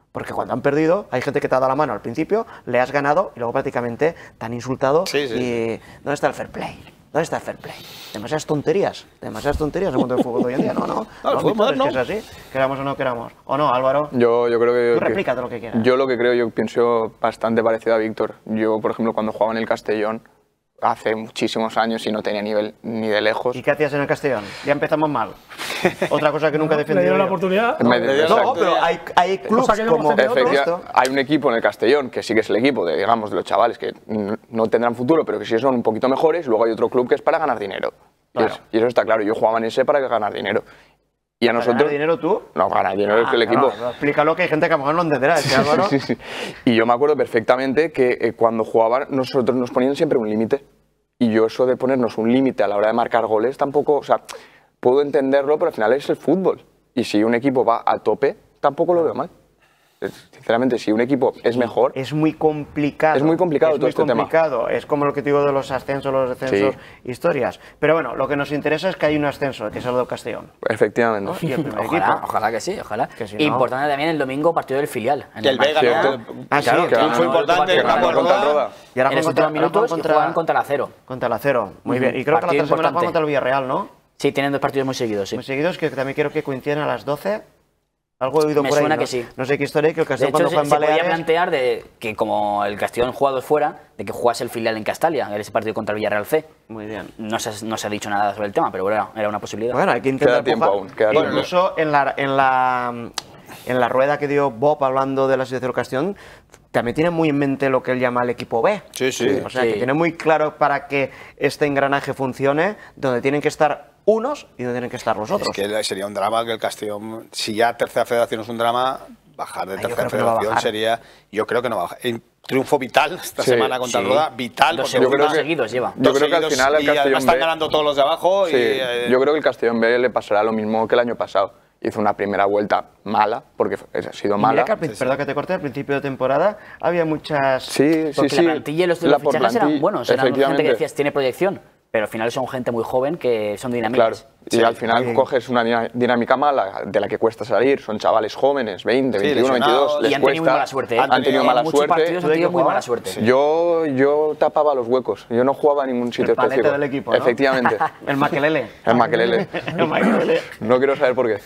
Porque cuando han perdido, hay gente que te ha dado la mano al principio, le has ganado y luego prácticamente te han insultado. Sí, sí. Y ¿dónde está el fair play? ¿Dónde está el fair play? Demasiadas tonterías, demasiadas tonterías en el mundo del fútbol de hoy en día. No, no, No, el fútbol moderno. es que es así, queramos o no queramos. ¿O no, Álvaro? Yo, yo creo que... Tú que- replícate lo que quieras. Yo lo que creo, yo pienso bastante parecido a Víctor. Yo, por ejemplo, cuando jugaba en el Castellón, hace muchísimos años y no tenía nivel ni de lejos. ¿Y qué hacías en el Castellón? Ya empezamos mal. Otra cosa que nunca he Le defendido dieron la yo. oportunidad. Me- le dieron No, exacto. pero hay, hay clubes Cosa que no hemos como tenido otros. esto. Efectiva- hay un equipo en el Castellón que sí que es el equipo de, digamos, de los chavales que n- no tendrán futuro, pero que sí son un poquito mejores, y luego hay otro club que es para ganar dinero. Y, Claro. es- y eso está claro, yo jugaba en ese para ganar dinero. Y a ¿Para nosotros... ganar dinero tú? No, ganar dinero es Ah, que el equipo... claro, explícalo, que hay gente que a lo mejor no entenderá. Es que Álvaro, Sí, sí, sí. Y yo me acuerdo perfectamente que eh, cuando jugaban nosotros nos ponían siempre un límite. Y yo eso de ponernos un límite a la hora de marcar goles tampoco, o sea, puedo entenderlo, pero al final es el fútbol. Y si un equipo va a tope, tampoco lo veo mal. Eh, Sinceramente, si un equipo es mejor, es muy complicado. Es muy complicado es todo muy este tema. complicado. Es como lo que te digo de los ascensos, los descensos, historias. Pero bueno, lo que nos interesa es que hay un ascenso, que es el del Castellón. efectivamente. ¿no? Y el primer Ojalá, equipo. ojalá que sí, ojalá. Que si no- Importante también el domingo partido del filial. En Que el Vega, Barcelona. ¿no? Ah, sí, Claro, que que triunfo ganó el importante, partido el campo contra contra el el Roda. Roda. Y ahora En los juegan últimos contra- minutos ahora contra- juegan contra el Acero. Contra el Acero. Muy bien. Y creo que la Partido otra semana juegan importante. contra el Villarreal, ¿no? Sí, tienen dos partidos muy seguidos, sí. Muy seguidos, que también quiero que coinciden a las doce. Algo he oído Me por ahí. suena ¿no? que sí. No sé qué historia, que el De Castellón hecho, cuando se, juega en se podía Baleares... plantear de que como el Castellón jugado fuera, de que jugase el filial en Castalia, en ese partido contra el Villarreal C. Muy bien. No se, no se ha dicho nada sobre el tema, pero bueno, era una posibilidad. Bueno, hay que intentar Queda tiempo empujar. aún, queda E tiempo. Incluso en la, en, la, en la rueda que dio Bob hablando de la situación del Castellón, también tiene muy en mente lo que él llama el equipo B. Sí, sí. O sea, Sí. que tiene muy claro para que este engranaje funcione, donde tienen que estar unos y donde tienen que estar los otros. Es que sería un drama que el Castellón, si ya tercera federación es un drama, bajar de Ah, yo tercera creo que no va a federación bajar. sería, yo creo que no va a bajar. Un triunfo vital esta Sí, semana contra el sí. Roda, vital. Dos porque segundos una- seguidos lleva. Yo dos creo que al seguidos final el y además Castellón están B- ganando todos los de abajo. Sí, y, eh, yo creo que el Castellón B le pasará lo mismo que el año pasado. Hizo una primera vuelta mala, porque ha sido Y mala. mira que al prin- perdón que te corte, al principio de temporada había muchas... Sí, sí, Porque sí. la plantilla y los, La los por fichajes eran plantilla, buenos, eran gente que efectivamente. decías tiene proyección, pero al final son gente muy joven que son Claro, dinámicas. y Sí, al final sí. coges una dina- dinámica mala de la que cuesta salir. Son chavales jóvenes, veinte, Sí, veintiuno, lesionados. veintidós, Y les han tenido muy cuesta. mala suerte. ¿eh? Han tenido En mala muchos suerte. partidos han tenido muy mala suerte. Yo, yo tapaba los huecos, yo no jugaba a ningún sitio El palete específico. del equipo, ¿no? Efectivamente. El Maquelele. El Maquelele. El Maquelele. No quiero saber por qué.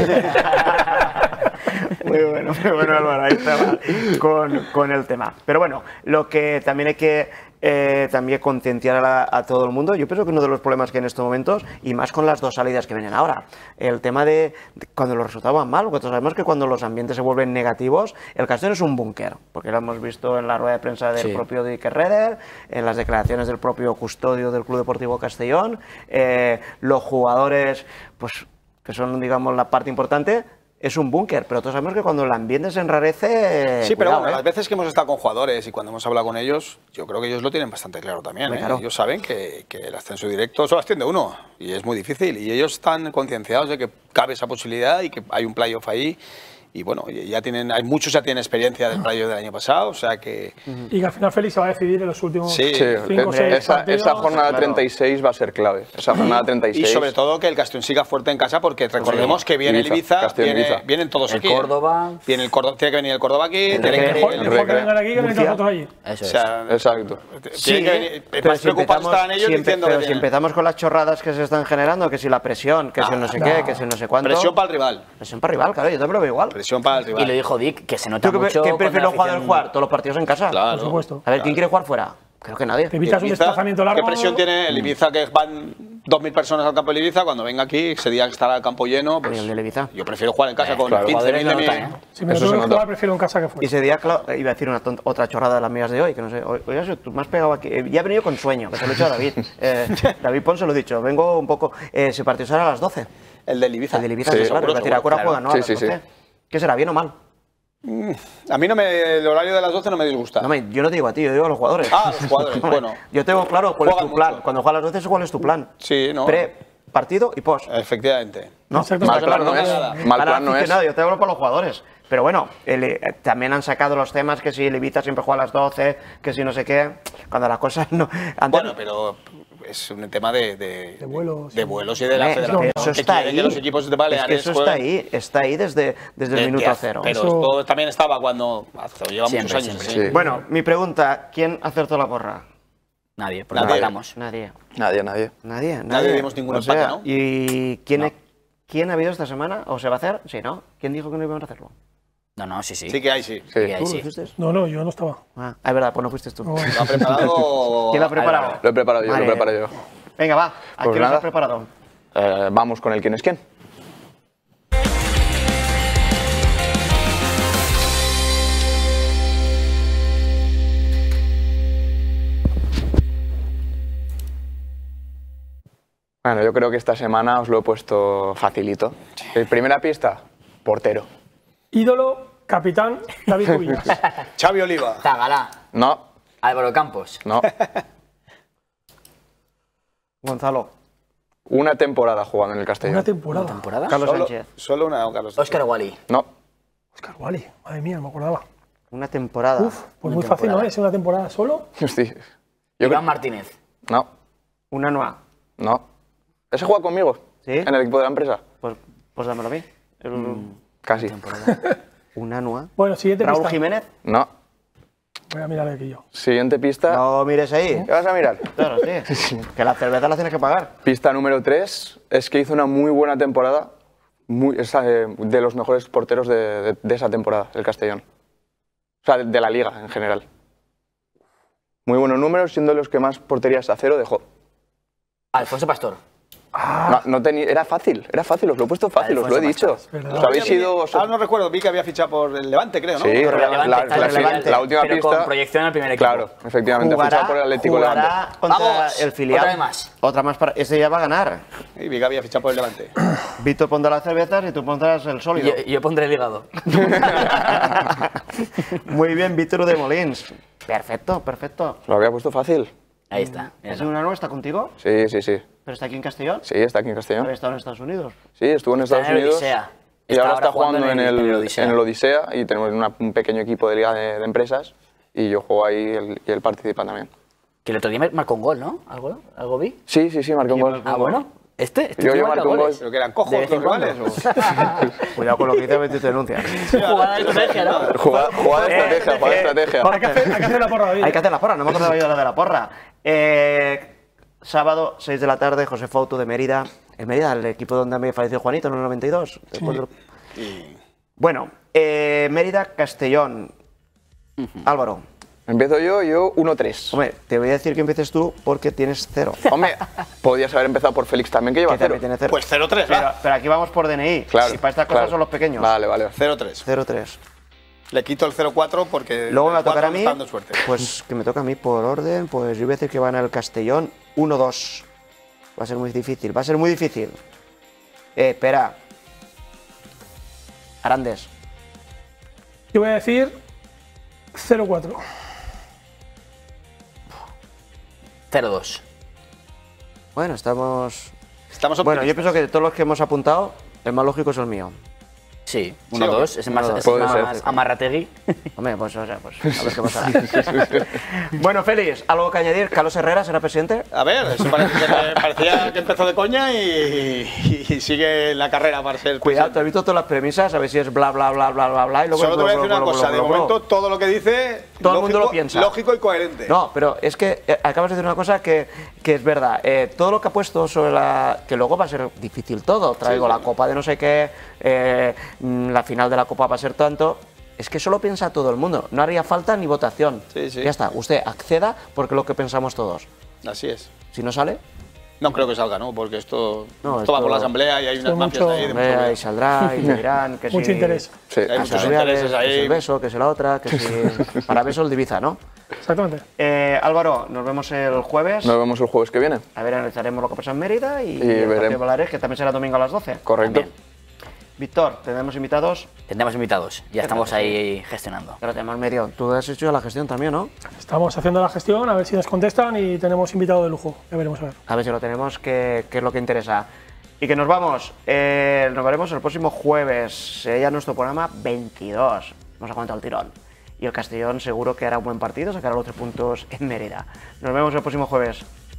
Muy bueno, muy bueno, Álvaro, ahí estaba con, con el tema. Pero bueno, lo que también hay que eh, también concienciar a, la- a todo el mundo, yo pienso que uno de los problemas que hay en estos momentos, y más con las dos salidas que vienen ahora, el tema de, de cuando los resultados van mal, porque sabemos que cuando los ambientes se vuelven negativos, el Castellón es un búnker, porque lo hemos visto en la rueda de prensa del Sí. propio Dick Reder, en las declaraciones del propio custodio del Club Deportivo Castellón, eh, los jugadores, pues que son, digamos, la parte importante. Es un búnker, pero todos sabemos que cuando el ambiente se enrarece... Sí, pero cuidado, bueno, ¿eh? las veces que hemos estado con jugadores y cuando hemos hablado con ellos, yo creo que ellos lo tienen bastante claro también. Muy ¿eh? claro. Ellos saben que, que el ascenso directo solo asciende uno y es muy difícil. Y ellos están concienciados de que cabe esa posibilidad y que hay un playoff ahí. Y bueno, ya tienen, hay muchos ya tienen experiencia del playoff del año pasado, o sea que... Y que al final Félix se va a decidir en los últimos Sí, Sí, cinco o eh, seis esa, partidos. esa jornada claro. treinta y seis va a ser clave. Esa jornada treinta y Y seis. sobre todo que el Castellón siga fuerte en casa porque recordemos que viene Ibiza, el Ibiza, Castellón, viene- Ibiza. vienen todos El aquí. ¿eh? Córdoba. Viene el Córdoba, tiene que venir el Córdoba aquí. tiene que que- venir Mejor, el- mejor que vengan aquí que vengan Murcia. nosotros allí. Eso o es. sea, Exacto. tiene que venir- pero más si preocupados empezamos- están ellos si empe- diciendo pero que si tienen- empezamos con las chorradas que se están generando, que si la presión, que si el no sé Ah, qué, no. que si el no sé cuánto... Presión para el rival. Presión para el rival, claro, yo también lo veo igual. Presión para el rival. Y lo dijo Dick, que se nota ¿Tú qué, mucho. qué cuando prefieren la los jugadores afición- jugar? ¿Todos los partidos en casa? Claro. Por supuesto. A ver, ¿quién quiere jugar fuera? Creo que nadie. Te evitas un Ibiza, desplazamiento largo. ¿Qué presión tiene el Ibiza que van dos mil personas al campo del Ibiza? Cuando venga aquí, ese día que estará el campo lleno, pues Oye, el del Ibiza. yo prefiero jugar en casa Eh, con claro, quince jugadores mil lo de notan, mi- ¿eh? Si me lo Eso tengo se que nota. jugar, prefiero en casa que Y fuera. ese día, claro, iba a decir una tonta- otra chorrada de las mías de hoy, que no sé, hoy, hoy has- tú me has pegado aquí, eh, ya he venido con sueño, que se lo he dicho a David. Eh, David Pons se lo he dicho, vengo un poco, eh, ese partido será a las doce. El del Ibiza. El del Ibiza, Sí, sí, claro, seguro, la tiracura seguro, juega, ¿no? A Sí, las sí, sí. doce. ¿Qué será, bien o mal? A mí no me, el horario de las doce no me disgusta. No, me- yo no te digo a ti, yo digo a los jugadores. Ah, los jugadores, bueno. Yo tengo claro cuál es Juegan tu plan. mucho. Cuando juegas a las doce, ¿cuál es tu plan? Sí, ¿no? Pre, partido y post. Efectivamente. ¿No? Exacto. Mal Exacto. plan no no es. nada. Mal Para plan no es. aficionado, yo te hablo para los jugadores. Pero bueno, el, eh, también han sacado los temas que si el Ibiza siempre juega a las doce, que si no sé qué, cuando las cosas no... antes- Bueno, pero es un tema de, de, De vuelos. de vuelos y de la Eh, federación. eso Que está quiere ahí. que los equipos de Baleares Es que eso está jueguen ahí, está ahí desde, desde el de- minuto de- cero. Pero Eso- esto también estaba cuando... hace- Lleva Siempre, muchos años. siempre, sí. Bueno, mi pregunta, ¿quién acertó la porra? Nadie, porque Nadie. empatamos. Nadie. Nadie, nadie. Nadie, nadie. Nadie dimos ningún O sea, empate, ¿no? ¿Y quién, No. quién ha habido esta semana? ¿O se va a hacer? Sí, ¿no? ¿Quién dijo que no íbamos a hacerlo? No, no, sí, sí. Sí que hay, sí. Sí. que hay, ¿Tú sí. lo hiciste? No, no, yo no estaba. Ah, es verdad, pues no fuiste tú. No, ¿Lo ha preparado? ¿Quién lo ha preparado? Lo he preparado yo, Vale. lo he preparado yo. Venga, va. ¿A Pues quién lo nada. has preparado? Eh, vamos con el quién es quién. Bueno, yo creo que esta semana os lo he puesto facilito. Eh, Primera pista, portero. ídolo, capitán, David Cubillas. Xavi Oliva. Zagalá, No, Álvaro Campos. no. Gonzalo. Una temporada jugando en el Castellón. Una temporada. ¿Temporada? Carlos Solo, Sánchez. solo una, o Carlos. Óscar Wally. No, Oscar Wally, madre mía, no me acordaba. Una temporada. Uf, pues muy fácil, ¿no? Es una temporada solo. hostia. Yo Iván creo- Martínez. No, Una Noa. no. ¿Ese juega conmigo? ¿Sí? En el equipo de la empresa. Pues, pues dámelo a mí. El- Casi. Una Noa. Bueno, siguiente Raúl pista. Jiménez. No. Voy a mirar aquí yo. Siguiente pista. No mires ahí. ¿Qué vas a mirar? Claro, sí. Que la cerveza la tienes que pagar. Pista número tres es que hizo una muy buena temporada, muy, esa, eh, de los mejores porteros de, de- de esa temporada, el Castellón. O sea, de, de la liga en general. Muy buenos números, siendo los que más porterías a cero dejó. Alfonso Pastor. No, no tenía- era fácil, era fácil, os lo he puesto fácil, os lo he Alfonso dicho. Pastor, verdad. Os habéis ido... Ahora no recuerdo, vi que había fichado por el Levante, creo, ¿no? Sí, Pero la, relevante, la- está la- relevante, la última pero pista... con proyección al primer equipo. Claro, efectivamente, ha fichado por el Atlético de jugará Levante. contra Vamos, el filial. otra vez más. Otra más para... Ese ya va a ganar. Y vi que había fichado por el Levante. Víctor pondrá las cervezas y tú pondrás el sólido. Yo, yo pondré el hígado. Muy bien, Víctor de Molins. Perfecto, perfecto. Lo había puesto fácil. Ahí está. ¿Es míralo. una nueva? ¿Está contigo? Sí, sí, sí. ¿Pero está aquí en Castellón? Sí, está aquí en Castellón. ¿Había estado en Estados Unidos? Sí, estuvo en Está Estados en el Unidos. Odisea. Y ahora está jugando en el, en el Odisea. en el Odisea y tenemos una- un pequeño equipo de liga de, de empresas y yo juego ahí el- y él participa también. Que el otro día me marcó un gol, ¿no? ¿Algo, ¿Algo vi? Sí, sí, sí, marcó un gol. Ah, bueno. Este, este Yo- tío yo marca marco un goles. gol. ¿Pero que eran cojos De vez los en cuando. rivales? O... Cuidado con lo que dice, Betty te denuncia. Jugada de estrategia, ¿no? Jugada, jugada de Eh, estrategia, jugada de eh, estrategia. Hay que hacer, hay que hacer la porra, David. Hay que hacer la porra, no me acordaba yo de la de la porra. Eh, sábado, seis de la tarde, José Fauto de Mérida. En Mérida, el equipo donde me falleció Juanito en el noventa y dos. Después del- Bueno, eh, Mérida, Castellón. Álvaro, Empiezo yo, yo uno tres. hombre, te voy a decir que empieces tú porque tienes cero. Hombre, podías haber empezado por Félix también, que lleva Que cero. también tiene cero. Pues cero tres, Pero, va. pero aquí vamos por D N I. Claro, Y para estas cosas claro. son los pequeños. Vale, vale. cero tres. cero tres. Le quito el cero cuatro porque Luego me va a el cuatro tocar a me mí. está dando suerte. Pues que me toca a mí por orden. Pues yo voy a decir que van al Castellón uno dos. Va a ser muy difícil. Va a ser muy difícil. Eh, espera. Arandes. Yo voy a decir cero cuatro. cero dos. Bueno, estamos. Estamos Bueno, yo optimistas. pienso que de todos los que hemos apuntado, el más lógico es el mío. Sí, uno ¿o qué? dos. Es más, Uno, dos. es Puede más ser. amarrategui. Hombre, pues, o sea, pues a ver qué pasará. Bueno, Félix, ¿algo que añadir? ¿Carlos Herrera será presidente? A ver, eso parece que me parecía que empezó de coña y, y sigue en la carrera para ser Cuidado, te presidente. he visto todas las premisas, a ver si es bla, bla, bla, bla, bla, bla. Y luego Solo te voy a decir bla, una bla, cosa, bla, de bla, bla. momento todo lo que dice Todo el lógico, mundo lo piensa. lógico y coherente. No, pero es que eh, acabas de decir una cosa que, que es verdad. Eh, todo lo que ha puesto sobre la. Que luego va a ser difícil todo. Traigo Sí, la sí. copa de no sé qué, eh, mm, la final de la copa va a ser tanto. Es que eso lo piensa todo el mundo. No haría falta ni votación. Sí, sí. Ya está. Usted acceda porque es lo que pensamos todos. Así es. Si no sale, No creo que salga, ¿no? Porque esto, No, esto va esto- por la asamblea y hay esto unas mafias mucho- ahí de hombre, mucho ahí saldrá y te dirán que Mucho si. interés. Sí. Hay Las muchos Rubiales, intereses que si ahí. el beso, que si la otra, que si. Para beso el divisa, ¿no? Exactamente. Eh, Álvaro, nos vemos el jueves. Nos vemos el jueves que viene. A ver, analizaremos lo que pasa en Mérida y, Y el partido veremos. de Baleares, que también será domingo a las doce. Correcto. También. Víctor, tenemos invitados. Tendremos invitados. Ya estamos ahí gestionando. Ahora tenemos medio. Tú has hecho ya la gestión también, ¿no? Estamos haciendo la gestión, a ver si nos contestan y tenemos invitado de lujo. Ya veremos a ver. A ver si lo tenemos, que, que es lo que interesa. Y que nos vamos. Eh, nos veremos el próximo jueves. Sería nuestro programa veintidós. Nos ha contado el tirón. Y el Castellón seguro que hará un buen partido, sacará los tres puntos en Mérida. Nos vemos el próximo jueves.